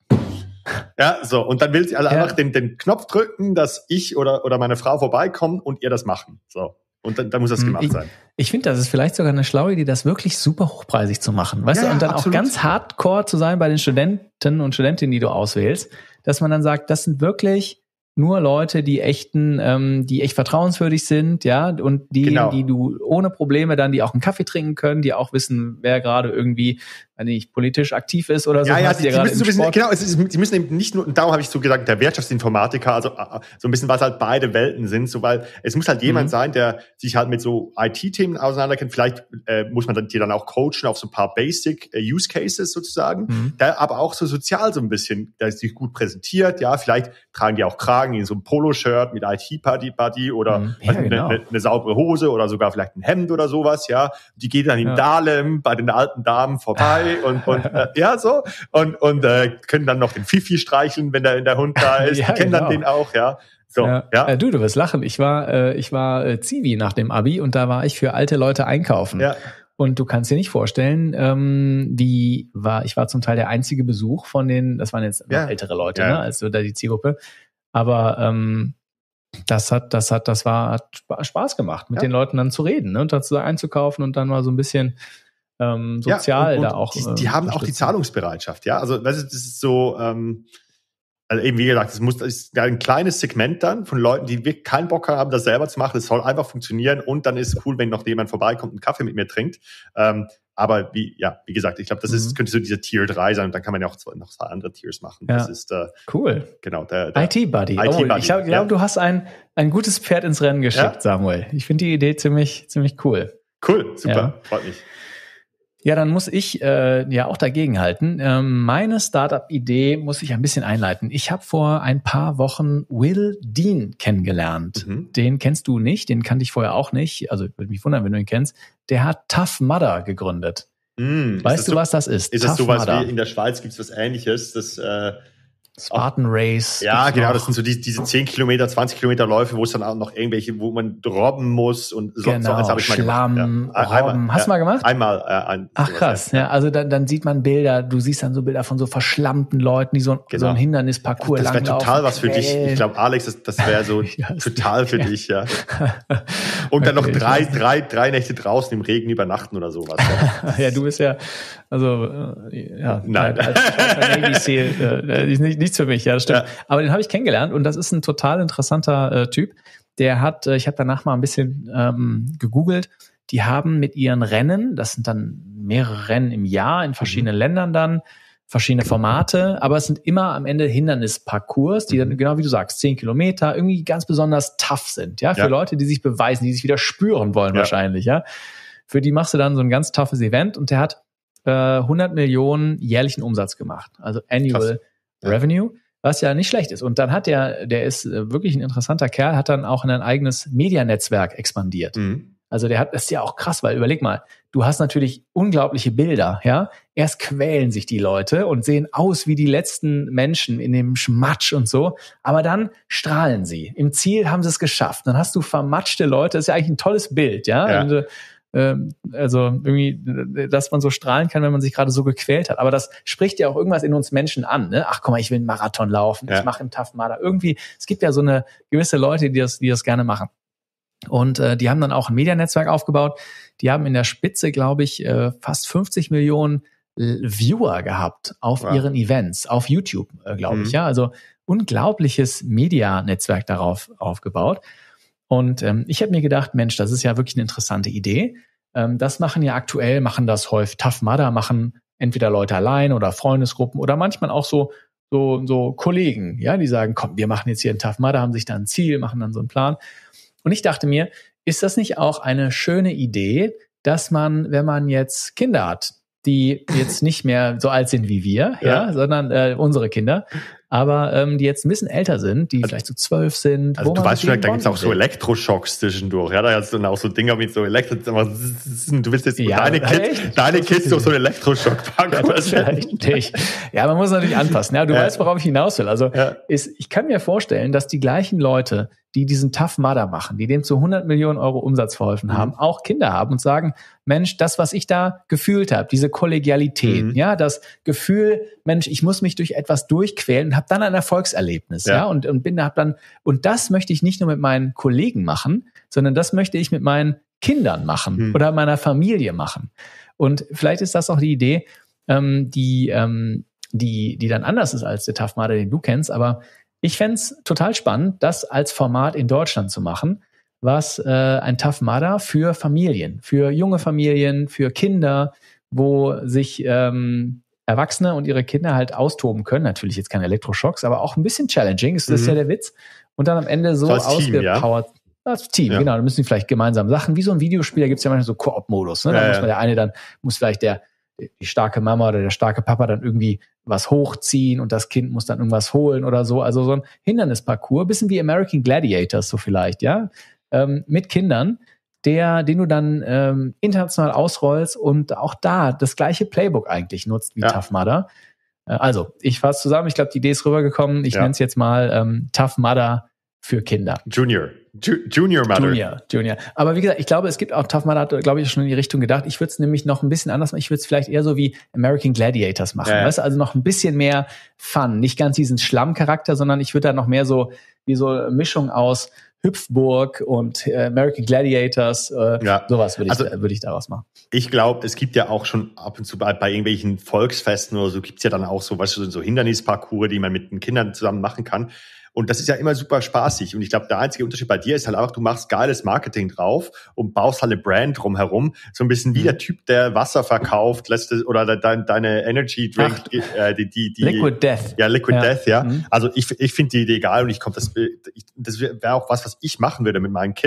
ja, so. Und dann will sie also ja. einfach den, den Knopf drücken, dass ich oder, oder meine Frau vorbeikommen und ihr das machen. So. Und dann, dann muss das gemacht ich, sein. Ich finde, das ist vielleicht sogar eine schlaue Idee, das wirklich super hochpreisig zu machen. Weißt ja, du, und dann absolut. Auch ganz hardcore zu sein bei den Studenten und Studentinnen, die du auswählst, dass man dann sagt, das sind wirklich nur Leute, die echten, ähm, die echt vertrauenswürdig sind, ja, und die, genau. die du ohne Probleme dann, die auch einen Kaffee trinken können, die auch wissen, wer gerade irgendwie, wenn nicht politisch aktiv ist oder so. Ja, ja, die, die müssen so ein bisschen, genau, es ist, die müssen eben nicht nur, und darum habe ich so gesagt, der Wirtschaftsinformatiker, also so ein bisschen, was halt beide Welten sind, so, weil es muss halt jemand mhm. sein, der sich halt mit so I T-Themen auseinanderkennt. Vielleicht äh, muss man dann die dann auch coachen auf so ein paar Basic äh, Use Cases sozusagen, mhm. der aber auch so sozial so ein bisschen, der sich gut präsentiert, ja, vielleicht tragen die auch Kragen in so einem Poloshirt mit I T-Buddy oder mhm. ja, eine, genau. eine, eine saubere Hose oder sogar vielleicht ein Hemd oder sowas, ja. Die geht dann in ja. Dahlem bei den alten Damen vorbei und, und äh, ja, so. Und, und äh, können dann noch den Fifi streicheln, wenn der, wenn der Hund da ist. ja, die kennen genau. dann den auch, ja. So, ja. Ja. Äh, du, du wirst lachen. Ich war, äh, ich war äh, Zivi nach dem Abi und da war ich für alte Leute einkaufen. Ja. Und du kannst dir nicht vorstellen, ähm, wie war, ich war zum Teil der einzige Besuch von den, das waren jetzt ja. noch ältere Leute, ja. ne, also da die Zielgruppe. Aber ähm, das hat, das hat, das war, hat Spaß gemacht, mit ja. den Leuten dann zu reden, ne, und dazu einzukaufen und dann mal so ein bisschen ähm, sozial ja, und, und da auch. Die, die äh, haben auch die Zahlungsbereitschaft, ja. Also das ist, das ist so, ähm, also eben wie gesagt, es muss, das ist ein kleines Segment dann von Leuten, die wirklich keinen Bock haben, das selber zu machen. Das soll einfach funktionieren und dann ist es cool, wenn noch jemand vorbeikommt und einen Kaffee mit mir trinkt. Ähm, aber wie, ja, wie gesagt, ich glaube, das ist, mhm. könnte so diese Tier drei sein und dann kann man ja auch zwei, noch zwei andere Tiers machen. Ja. Das ist äh, cool. Genau, der, der I T-Buddy. Oh, ich glaube, ja. du hast ein, ein gutes Pferd ins Rennen geschickt, ja. Samuel. Ich finde die Idee ziemlich, ziemlich cool. Cool, super, ja. Freut mich. Ja, dann muss ich äh, ja auch dagegenhalten. Ähm, meine Startup-Idee muss ich ein bisschen einleiten. Ich habe vor ein paar Wochen Will Dean kennengelernt. Mhm. Den kennst du nicht, den kannte ich vorher auch nicht. Also würde mich wundern, wenn du ihn kennst. Der hat Tough Mudder gegründet. Mm, weißt du, so, was das ist? Ist Tough das sowas Mudder. Wie in der Schweiz gibt's was Ähnliches? Das äh, Spartan Race. Ja, genau, das sind so die, diese zehn Kilometer, zwanzig Kilometer Läufe, wo es dann auch noch irgendwelche, wo man robben muss und so. Genau, so eins habe ich mal Schlamm, gemacht. Ja. Robben. Einmal, Hast ja, du mal gemacht? Einmal. Äh, ein, Ach krass, ja. ja. Also dann, dann sieht man Bilder, du siehst dann so Bilder von so verschlammten Leuten, die so, genau. so ein Hindernisparcours langlaufen. Das wäre total was für dich. Ich glaube, Alex, das, das wäre so ja, total für ja. dich, ja. Und dann okay, noch drei, drei, drei Nächte draußen im Regen übernachten oder sowas. Ja, ja du bist ja, also, äh, ja. Nein. Als Navy Seal, äh, ist nicht, nichts für mich, ja, das stimmt. Ja. Aber den habe ich kennengelernt und das ist ein total interessanter äh, Typ. Der hat, äh, ich habe danach mal ein bisschen ähm, gegoogelt, die haben mit ihren Rennen, das sind dann mehrere Rennen im Jahr in verschiedenen mhm. Ländern dann, verschiedene Formate, aber es sind immer am Ende Hindernisparcours, die dann, genau wie du sagst, zehn Kilometer, irgendwie ganz besonders tough sind, ja, für ja. Leute, die sich beweisen, die sich wieder spüren wollen ja. wahrscheinlich, ja. Für die machst du dann so ein ganz toughes Event und der hat äh, hundert Millionen jährlichen Umsatz gemacht, also Annual ja. Revenue, was ja nicht schlecht ist. Und dann hat der, der ist wirklich ein interessanter Kerl, hat dann auch in ein eigenes Medianetzwerk expandiert. Mhm. Also der hat, das ist ja auch krass, weil überleg mal, du hast natürlich unglaubliche Bilder, ja. Erst quälen sich die Leute und sehen aus wie die letzten Menschen in dem Schmatsch und so, aber dann strahlen sie. Im Ziel haben sie es geschafft. Dann hast du vermatschte Leute, das ist ja eigentlich ein tolles Bild, ja. ja. Und, ähm, also irgendwie, dass man so strahlen kann, wenn man sich gerade so gequält hat. Aber das spricht ja auch irgendwas in uns Menschen an, ne? Ach, guck mal, ich will einen Marathon laufen, ja. ich mache einen Tough Mudder. Irgendwie, es gibt ja so eine gewisse Leute, die das, die das gerne machen. Und äh, die haben dann auch ein Medianetzwerk aufgebaut. Die haben in der Spitze, glaube ich, äh, fast fünfzig Millionen Viewer gehabt auf wow. ihren Events, auf YouTube, äh, glaube mhm. ich. Ja, also unglaubliches Medianetzwerk darauf aufgebaut. Und ähm, ich habe mir gedacht, Mensch, das ist ja wirklich eine interessante Idee. Ähm, das machen ja aktuell, machen das häufig Tough Mudder, machen entweder Leute allein oder Freundesgruppen oder manchmal auch so so so Kollegen, ja, die sagen, komm, wir machen jetzt hier einen Tough Mudder, haben sich da ein Ziel, machen dann so einen Plan. Und ich dachte mir, ist das nicht auch eine schöne Idee, dass man, wenn man jetzt Kinder hat, die jetzt nicht mehr so alt sind wie wir, ja, ja sondern äh, unsere Kinder, aber ähm, die jetzt ein bisschen älter sind, die also, vielleicht so zwölf sind. Also wo du weißt schon, da gibt's auch so Elektroschocks zwischendurch, ja, da hast du dann auch so Dinger mit so Elektro, du willst jetzt ja, deine Kids, deine Kids durch so einen Elektroschock packen. Ja, ja, man muss natürlich anpassen. Ja, du ja. weißt, worauf ich hinaus will. Also ja. ist, ich kann mir vorstellen, dass die gleichen Leute, die diesen Tough Mudder machen, die dem zu hundert Millionen Euro Umsatz verholfen mhm. haben, auch Kinder haben und sagen, Mensch, das, was ich da gefühlt habe, diese Kollegialität, mhm. ja, das Gefühl, Mensch, ich muss mich durch etwas durchquälen und habe dann ein Erfolgserlebnis, ja, ja und, und bin, hab dann, und das möchte ich nicht nur mit meinen Kollegen machen, sondern das möchte ich mit meinen Kindern machen mhm. oder meiner Familie machen. Und vielleicht ist das auch die Idee, ähm, die, ähm, die, die dann anders ist als der Tough Mudder, den du kennst, aber ich fände es total spannend, das als Format in Deutschland zu machen, was äh, ein Tough Mudder für Familien, für junge Familien, für Kinder, wo sich ähm, Erwachsene und ihre Kinder halt austoben können. Natürlich jetzt keine Elektroschocks, aber auch ein bisschen challenging, ist das mhm. ja der Witz. Und dann am Ende so, so ausgepowert. Team, ja? Als Team, ja. genau. Da müssen die vielleicht gemeinsam Sachen, wie so ein Videospiel, da gibt es ja manchmal so Koop-Modus. Ne? Da ja, muss man der eine dann, muss vielleicht der die starke Mama oder der starke Papa dann irgendwie was hochziehen und das Kind muss dann irgendwas holen oder so. Also so ein Hindernisparcours, bisschen wie American Gladiators so vielleicht, ja, ähm, mit Kindern, der, den du dann ähm, international ausrollst und auch da das gleiche Playbook eigentlich nutzt wie ja. Tough Mudder. Äh, also, ich fasse zusammen, ich glaube, die Idee ist rübergekommen. Ich ja. nenne es jetzt mal ähm, Tough Mudder für Kinder. Junior. Ju- Junior Mudder. Junior, Junior. Aber wie gesagt, ich glaube, es gibt auch Tough Mudder, hat, glaube ich, schon in die Richtung gedacht. Ich würde es nämlich noch ein bisschen anders machen. Ich würde es vielleicht eher so wie American Gladiators machen. Ja, ja. Weißt du, also noch ein bisschen mehr Fun. Nicht ganz diesen Schlammcharakter, sondern ich würde da noch mehr so, wie so eine Mischung aus Hüpfburg und äh, American Gladiators, äh, ja. sowas würde ich, also, würd ich daraus machen. Ich glaube, es gibt ja auch schon ab und zu bei, bei irgendwelchen Volksfesten oder so, gibt's ja dann auch so, weißt du, so Hindernisparcours, die man mit den Kindern zusammen machen kann. Und das ist ja immer super spaßig. Und ich glaube, der einzige Unterschied bei dir ist halt einfach, du machst geiles Marketing drauf und baust halt eine Brand drumherum. So ein bisschen wie der Typ, der Wasser verkauft, lässt es, oder de, deine Energy Drink, äh, die, die, die. Liquid Death. Ja, Liquid ja. Death, ja. Mhm. Also ich, ich finde die Idee geil und ich komme, das, das wäre auch was, was ich machen würde mit meinen Kids.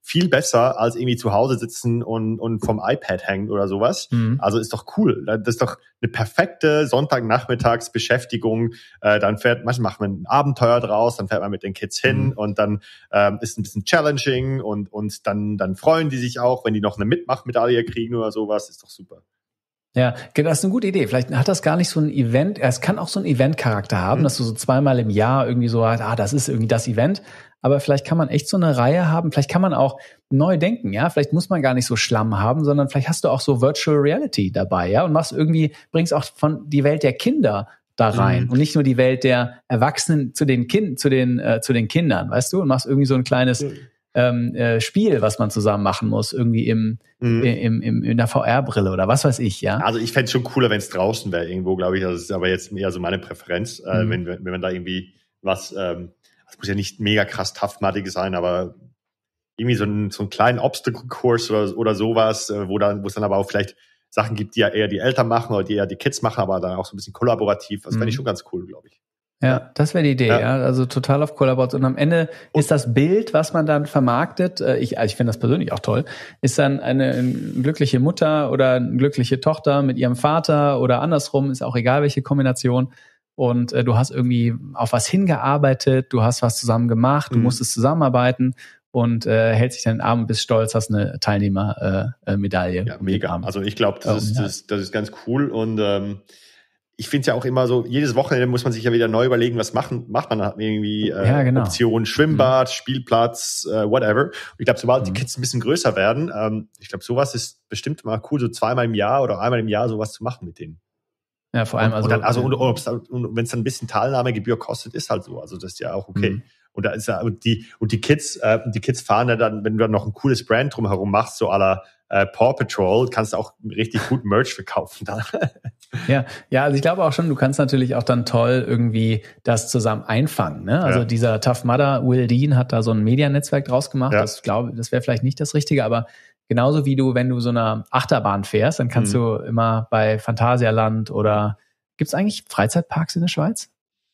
viel besser als irgendwie zu Hause sitzen und, und vom iPad hängen oder sowas. Mhm. Also ist doch cool. Das ist doch eine perfekte Sonntagnachmittagsbeschäftigung. Äh, dann fährt, manchmal macht man ein Abenteuer draus, dann fährt man mit den Kids hin mhm. und dann ähm, ist ein bisschen challenging und, und dann, dann freuen die sich auch, wenn die noch eine Mitmachmedaille kriegen oder sowas. Ist doch super. Ja, das ist eine gute Idee. Vielleicht hat das gar nicht so ein Event, es kann auch so einen Event-Charakter haben, mhm. dass du so zweimal im Jahr irgendwie so hast, ah, das ist irgendwie das Event. Aber vielleicht kann man echt so eine Reihe haben, vielleicht kann man auch neu denken, ja. Vielleicht muss man gar nicht so Schlamm haben, sondern vielleicht hast du auch so Virtual Reality dabei, ja, und machst irgendwie, bringst auch von die Welt der Kinder da rein mhm. und nicht nur die Welt der Erwachsenen zu den Kind, zu den, äh, zu den Kindern, weißt du, und machst irgendwie so ein kleines mhm. ähm, äh, Spiel, was man zusammen machen muss, irgendwie im, mhm. im, im, in der V R-Brille oder was weiß ich, ja. Also ich fände es schon cooler, wenn es draußen wäre irgendwo, glaube ich. Das ist aber jetzt eher so meine Präferenz, mhm. äh, wenn, wenn man da irgendwie was, ähm, das muss ja nicht mega krass tough-matig sein, aber irgendwie so einen, so einen kleinen Obstacle-Kurs oder, oder sowas, wo dann, wo es dann aber auch vielleicht Sachen gibt, die ja eher die Eltern machen oder die ja die Kids machen, aber dann auch so ein bisschen kollaborativ. Das fände ich schon ganz cool, glaube ich. Ja, das wäre die Idee, ja. ja. Also total auf Kollaboration. Und am Ende und ist das Bild, was man dann vermarktet, ich, also ich finde das persönlich auch toll, ist dann eine, eine glückliche Mutter oder eine glückliche Tochter mit ihrem Vater oder andersrum, ist auch egal, welche Kombination. Und äh, du hast irgendwie auf was hingearbeitet, du hast was zusammen gemacht, du mhm. musstest zusammenarbeiten und äh, hältst dich dann in den Arm und bist stolz, hast eine Teilnehmermedaille. Äh, Medaille ja, mega. Also ich glaube, das, ist, das, das ist ganz cool und ähm, ich finde es ja auch immer so, jedes Wochenende muss man sich ja wieder neu überlegen, was machen, macht man da irgendwie äh, ja, genau. Optionen, Schwimmbad, mhm. Spielplatz, äh, whatever. Und ich glaube, sobald mhm. die Kids ein bisschen größer werden, ähm, ich glaube, sowas ist bestimmt mal cool, so zweimal im Jahr oder einmal im Jahr sowas zu machen mit denen. Ja, vor allem und, also. Und dann, also und, und, und wenn es dann ein bisschen Teilnahmegebühr kostet, ist halt so. Also das ist ja auch okay. Mhm. Und da ist ja und die und die Kids, äh, die Kids fahren ja dann, wenn du dann noch ein cooles Brand drumherum machst, so à la äh, Paw Patrol, kannst du auch richtig gut Merch verkaufen dann. Ja, ja, also ich glaube auch schon, du kannst natürlich auch dann toll irgendwie das zusammen einfangen. Ne? Also ja. dieser Tough Mudder, Will Dean, hat da so ein Medianetzwerk draus gemacht. Ja. Das glaube, das wäre vielleicht nicht das Richtige, aber genauso wie du, wenn du so eine Achterbahn fährst, dann kannst mhm. du immer bei Phantasialand oder gibt's eigentlich Freizeitparks in der Schweiz?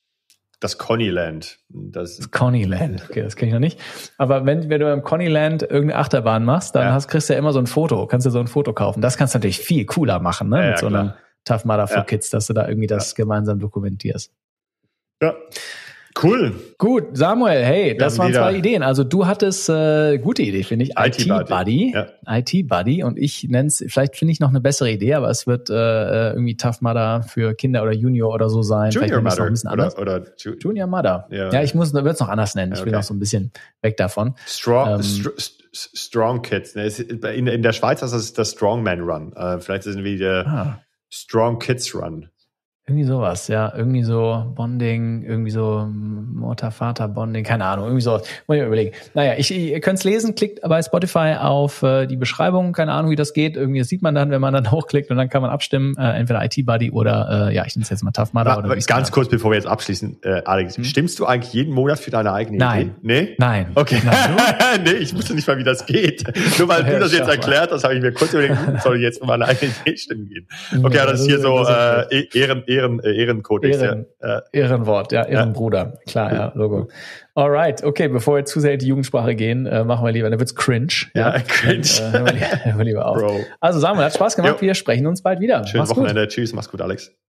Das Connyland. Das, das Connyland, okay, das kenne ich noch nicht. Aber wenn, wenn du im Connyland irgendeine Achterbahn machst, dann ja. hast, kriegst du ja immer so ein Foto, kannst du so ein Foto kaufen. Das kannst du natürlich viel cooler machen, ne? Ja, mit ja, so einem Tough Mudder for ja. Kids, dass du da irgendwie das ja. gemeinsam dokumentierst. Ja. Cool. Gut, Samuel, hey, das waren zwei Ideen. Also du hattest äh, gute Idee, finde ich. I T-Buddy. Ja. I T-Buddy. Und ich nenne es, vielleicht finde ich noch eine bessere Idee, aber es wird äh, irgendwie Tough Mudder für Kinder oder Junior oder so sein. Junior Mudder. Ein bisschen anders. Oder, oder Ju- Junior Mudder. Ja. ja, ich muss, würde es noch anders nennen. Ich okay. will noch so ein bisschen weg davon. Strong, ähm, st- Strong Kids. In, in der Schweiz ist das der Strongman Run. Uh, vielleicht ist es wie der ah. Strong Kids Run. Irgendwie sowas, ja. Irgendwie so Bonding, irgendwie so Mutter-Vater-Bonding, keine Ahnung, irgendwie so. Muss ich mir überlegen. Naja, ich, ihr könnt's lesen, klickt bei Spotify auf äh, die Beschreibung, keine Ahnung, wie das geht. Irgendwie, das sieht man dann, wenn man dann hochklickt und dann kann man abstimmen, äh, entweder I T-Buddy oder, äh, ja, ich nenne es jetzt mal Tough Mudder. Aber, oder aber ganz kurz, bevor wir jetzt abschließen, äh, Alex, hm? stimmst du eigentlich jeden Monat für deine eigene Nein. Idee? Nee? Nein. Okay. Nein, nee, ich wusste nicht mal, wie das geht. Nur weil du das jetzt erklärt hast, habe ich mir kurz überlegt, soll ich jetzt für meine eigene Idee stimmen gehen? Okay, ja, das ist hier so äh, Ehren, Ehren, äh, Ehrencode. Ehren, ja. Ehrenwort, ja, Ehrenbruder. Klar, ja, Logo. Alright, okay, bevor wir zu sehr in die Jugendsprache gehen, äh, machen wir lieber, dann wird's cringe. Ja, ja cringe. Dann, äh, hören wir lieber, hören wir lieber auf. Bro. Also Samuel, hat Spaß gemacht, jo. Wir sprechen uns bald wieder. Schönes Wochenende, tschüss, mach's gut, Alex.